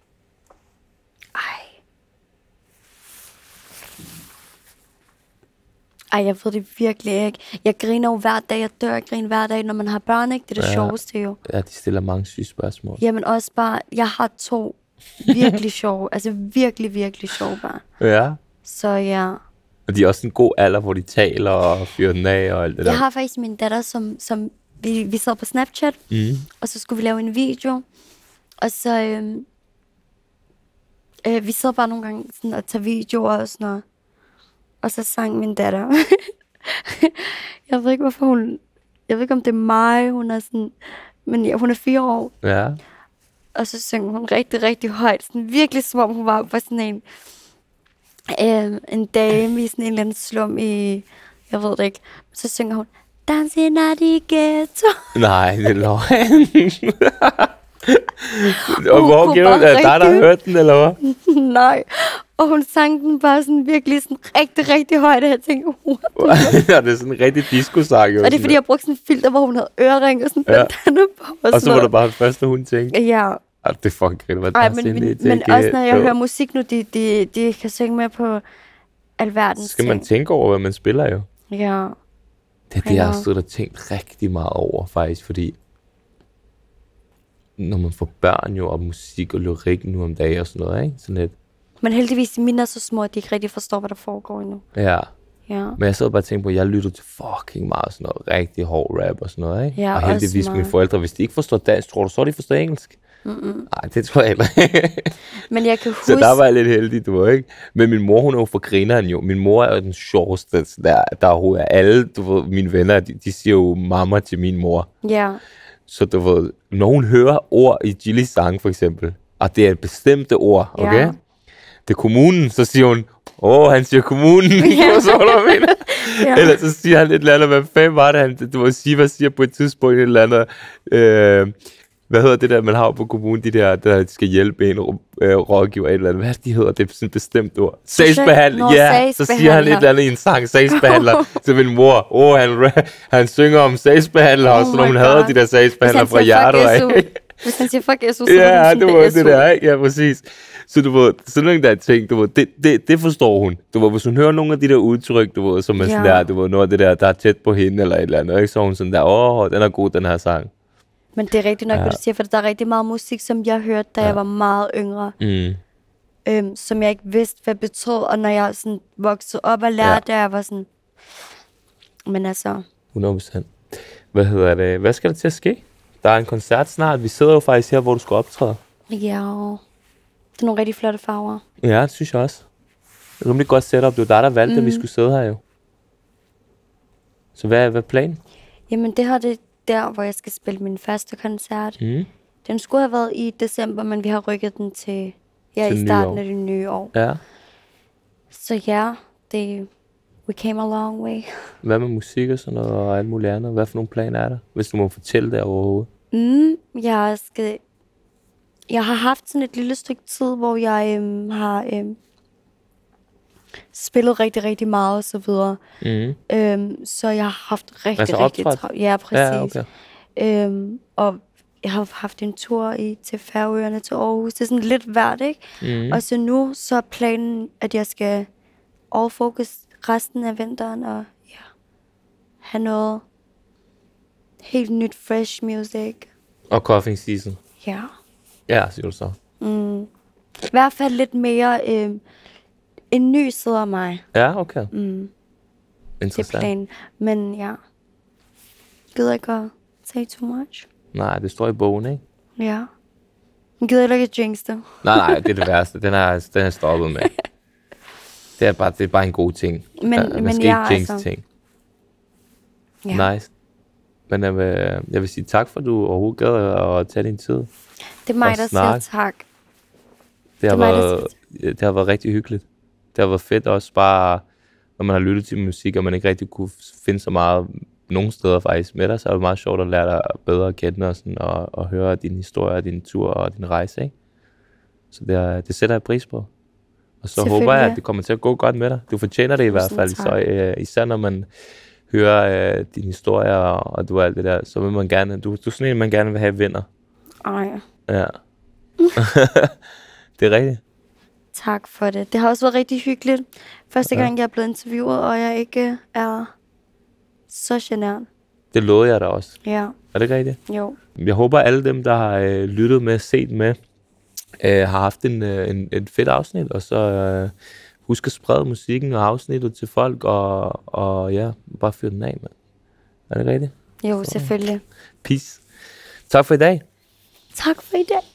Ej, jeg ved det virkelig ikke. Jeg griner jo hver dag, jeg dør og griner hver dag, når man har børn, ikke? Det er det sjoveste jo. Ja, de stiller mange syge spørgsmål. Jamen også bare, jeg har 2 virkelig sjove, altså virkelig, virkelig sjove bare. Ja. Så ja. Og de er også en god alder, hvor de taler og fyrer den af og alt det der. Jeg har faktisk min datter, som vi sad på Snapchat, og så skulle vi lave en video. Og så, vi sad bare nogle gange sådan og tager videoer og sådan noget. Og så sang min datter. Jeg ved ikke, hvorfor hun... Jeg ved ikke, om det er mig, hun er sådan... Men ja, hun er 4 år. Ja. Og så synger hun rigtig, rigtig højt. Sådan virkelig som om hun var på sådan en dame i sådan en eller anden slum i... Jeg ved det ikke. Så synger hun... Dancing at the ghetto. Nej, det er løgn. Og hvor giver du? Er det dig, der har hørt den, eller hvad? Nej. Og hun sang den bare sådan virkelig sådan rigtig, rigtig højt, og jeg tænkte, ja, det er sådan en rigtig disco-sang. Og det er fordi, jeg brugte sådan en filter, hvor hun havde ørering og sådan bandana på. Og så var det bare det første, hun tænkte. Ja. Det er fucking griner, hvad der men også når jeg hører musik nu, de kan synge med på alverdens så skal man tænke over, hvad man spiller jo. Ja. Det er det, jeg har stået og tænkt rigtig meget over, faktisk, fordi når man får børn jo, og musik og lyrik nu om dagen og sådan noget, ikke? Sådan lidt. Men heldigvis, mine er så små, at de ikke rigtig forstår, hvad der foregår endnu. Ja. Ja. Men jeg sad bare og tænkte på, at jeg lytter til fucking meget sådan noget rigtig hård rap og sådan noget, ikke? Ja, og heldigvis mine forældre, hvis de ikke forstår dansk, tror du så, de forstår engelsk? Nej, det tror jeg ikke. Men jeg kan huske... Så der var jeg lidt heldig, du ved, ikke? Men min mor, hun er jo for grineren jo. Min mor er jo den sjoveste, der er alle, du ved, mine venner, de siger jo mamma til min mor. Ja. Så du ved, når hun hører ord i Gilles sang for eksempel, og det er et bestemte ord, okay? Ja. Det er kommunen, så siger hun, han siger kommunen, ja. Så du mener. Ja. Eller så siger han et eller andet, hvad fanden var det, du må sige, hvad siger på et tidspunkt et eller andet, hvad hedder det der, man har på kommunen, de der skal hjælpe en rådgiver et eller andet, hvad de hedder, det er sådan et bestemt ord. Sagsbehandler, ja, så siger han et eller andet i en sang, sagsbehandler, til min mor, han synger om sagsbehandler, så når hun havde de der sagsbehandler fra hjertet af. Hvis han siger fuck SU, så ja, det var det der, ikke? Ja, præcis. Så du ved, sådan nogle der ting, du ved, det forstår hun. Du ved, hvis hun hører nogle af de der udtryk, du ved, som er sådan der, du ved, noget af det der er tæt på hende, eller et eller andet, ikke? Så hun sådan der, den er god, den her sang. Men det er rigtigt nok, hvad du siger, for der er rigtig meget musik, som jeg hørte, da jeg var meget yngre. Som jeg ikke vidste, hvad betød, og når jeg sådan voksede op og lærte, der jeg var sådan... Men altså... 100%. Hvad hedder det? Hvad skal der til at ske? Der er en koncert snart. Vi sidder jo faktisk her, hvor du skal optræde. Ja, det er nogle rigtig flotte farver. Ja, det synes jeg også. Det er rimelig godt setup. Det var der valgte, at vi skulle sidde her jo. Så hvad er planen? Jamen, det her det der, hvor jeg skal spille min første koncert. Den skulle have været i december, men vi har rykket den til i starten af det nye år. Ja. Så ja, we came a long way. Hvad med musik og sådan noget, og alt muligt andet? Hvad for nogle planer er der, hvis du må fortælle det overhovedet? Jeg har haft sådan et lille stykke tid, hvor jeg har spillet rigtig, rigtig meget og så videre. Så jeg har haft rigtig travlt. Ja, præcis. Ja, okay. Og jeg har haft en tur til Færøerne, til Aarhus. Det er sådan lidt hvert, ikke? Og så nu så er planen, at jeg skal overfokus resten af vinteren og have noget helt nyt, fresh music. Og coughing season. Ja. Ja, siger du så. I hvert fald lidt mere en ny side af mig. Ja, okay. Det er planen. Men ja, gider ikke at say too much. Nej, det står i bogen, ikke? Ja. Jeg gider ikke at jinx det. Nej, det er det værste. Den er stoppet med. Det er bare en god ting. Man skal ikke jinx ting. Ja. Nice. Men jeg vil sige tak for, at du overhovedet gad at tage din tid. Det er mig, der siger tak. Det har været rigtig hyggeligt. har været fedt også bare, når man har lyttet til musik, og man ikke rigtig kunne finde så meget nogle steder faktisk med dig, så er det meget sjovt at lære dig bedre at kende og, sådan, og høre din historie, din tur og din rejse, ikke? Så det sætter jeg pris på. Og så håber jeg, at det kommer til at gå godt med dig. Du fortjener det i hvert fald, så især når man hører din historie og du alt det der, så vil man gerne, du er sådan en, man gerne vil have venner. Ej. Ja. Det er rigtigt. Tak for det. Det har også været rigtig hyggeligt. Første gang, jeg er blevet interviewet, og jeg ikke er så genert. Det lovede jeg da også. Ja. Er det ikke rigtigt? Jo. Jeg håber, alle dem, der har lyttet med, set med, har haft et fedt afsnit, og så husk at sprede musikken og afsnittet til folk, og ja, bare fyr den af, mand. Er det rigtigt? Jo, selvfølgelig. Peace. Tak for i dag. Tak for i dag.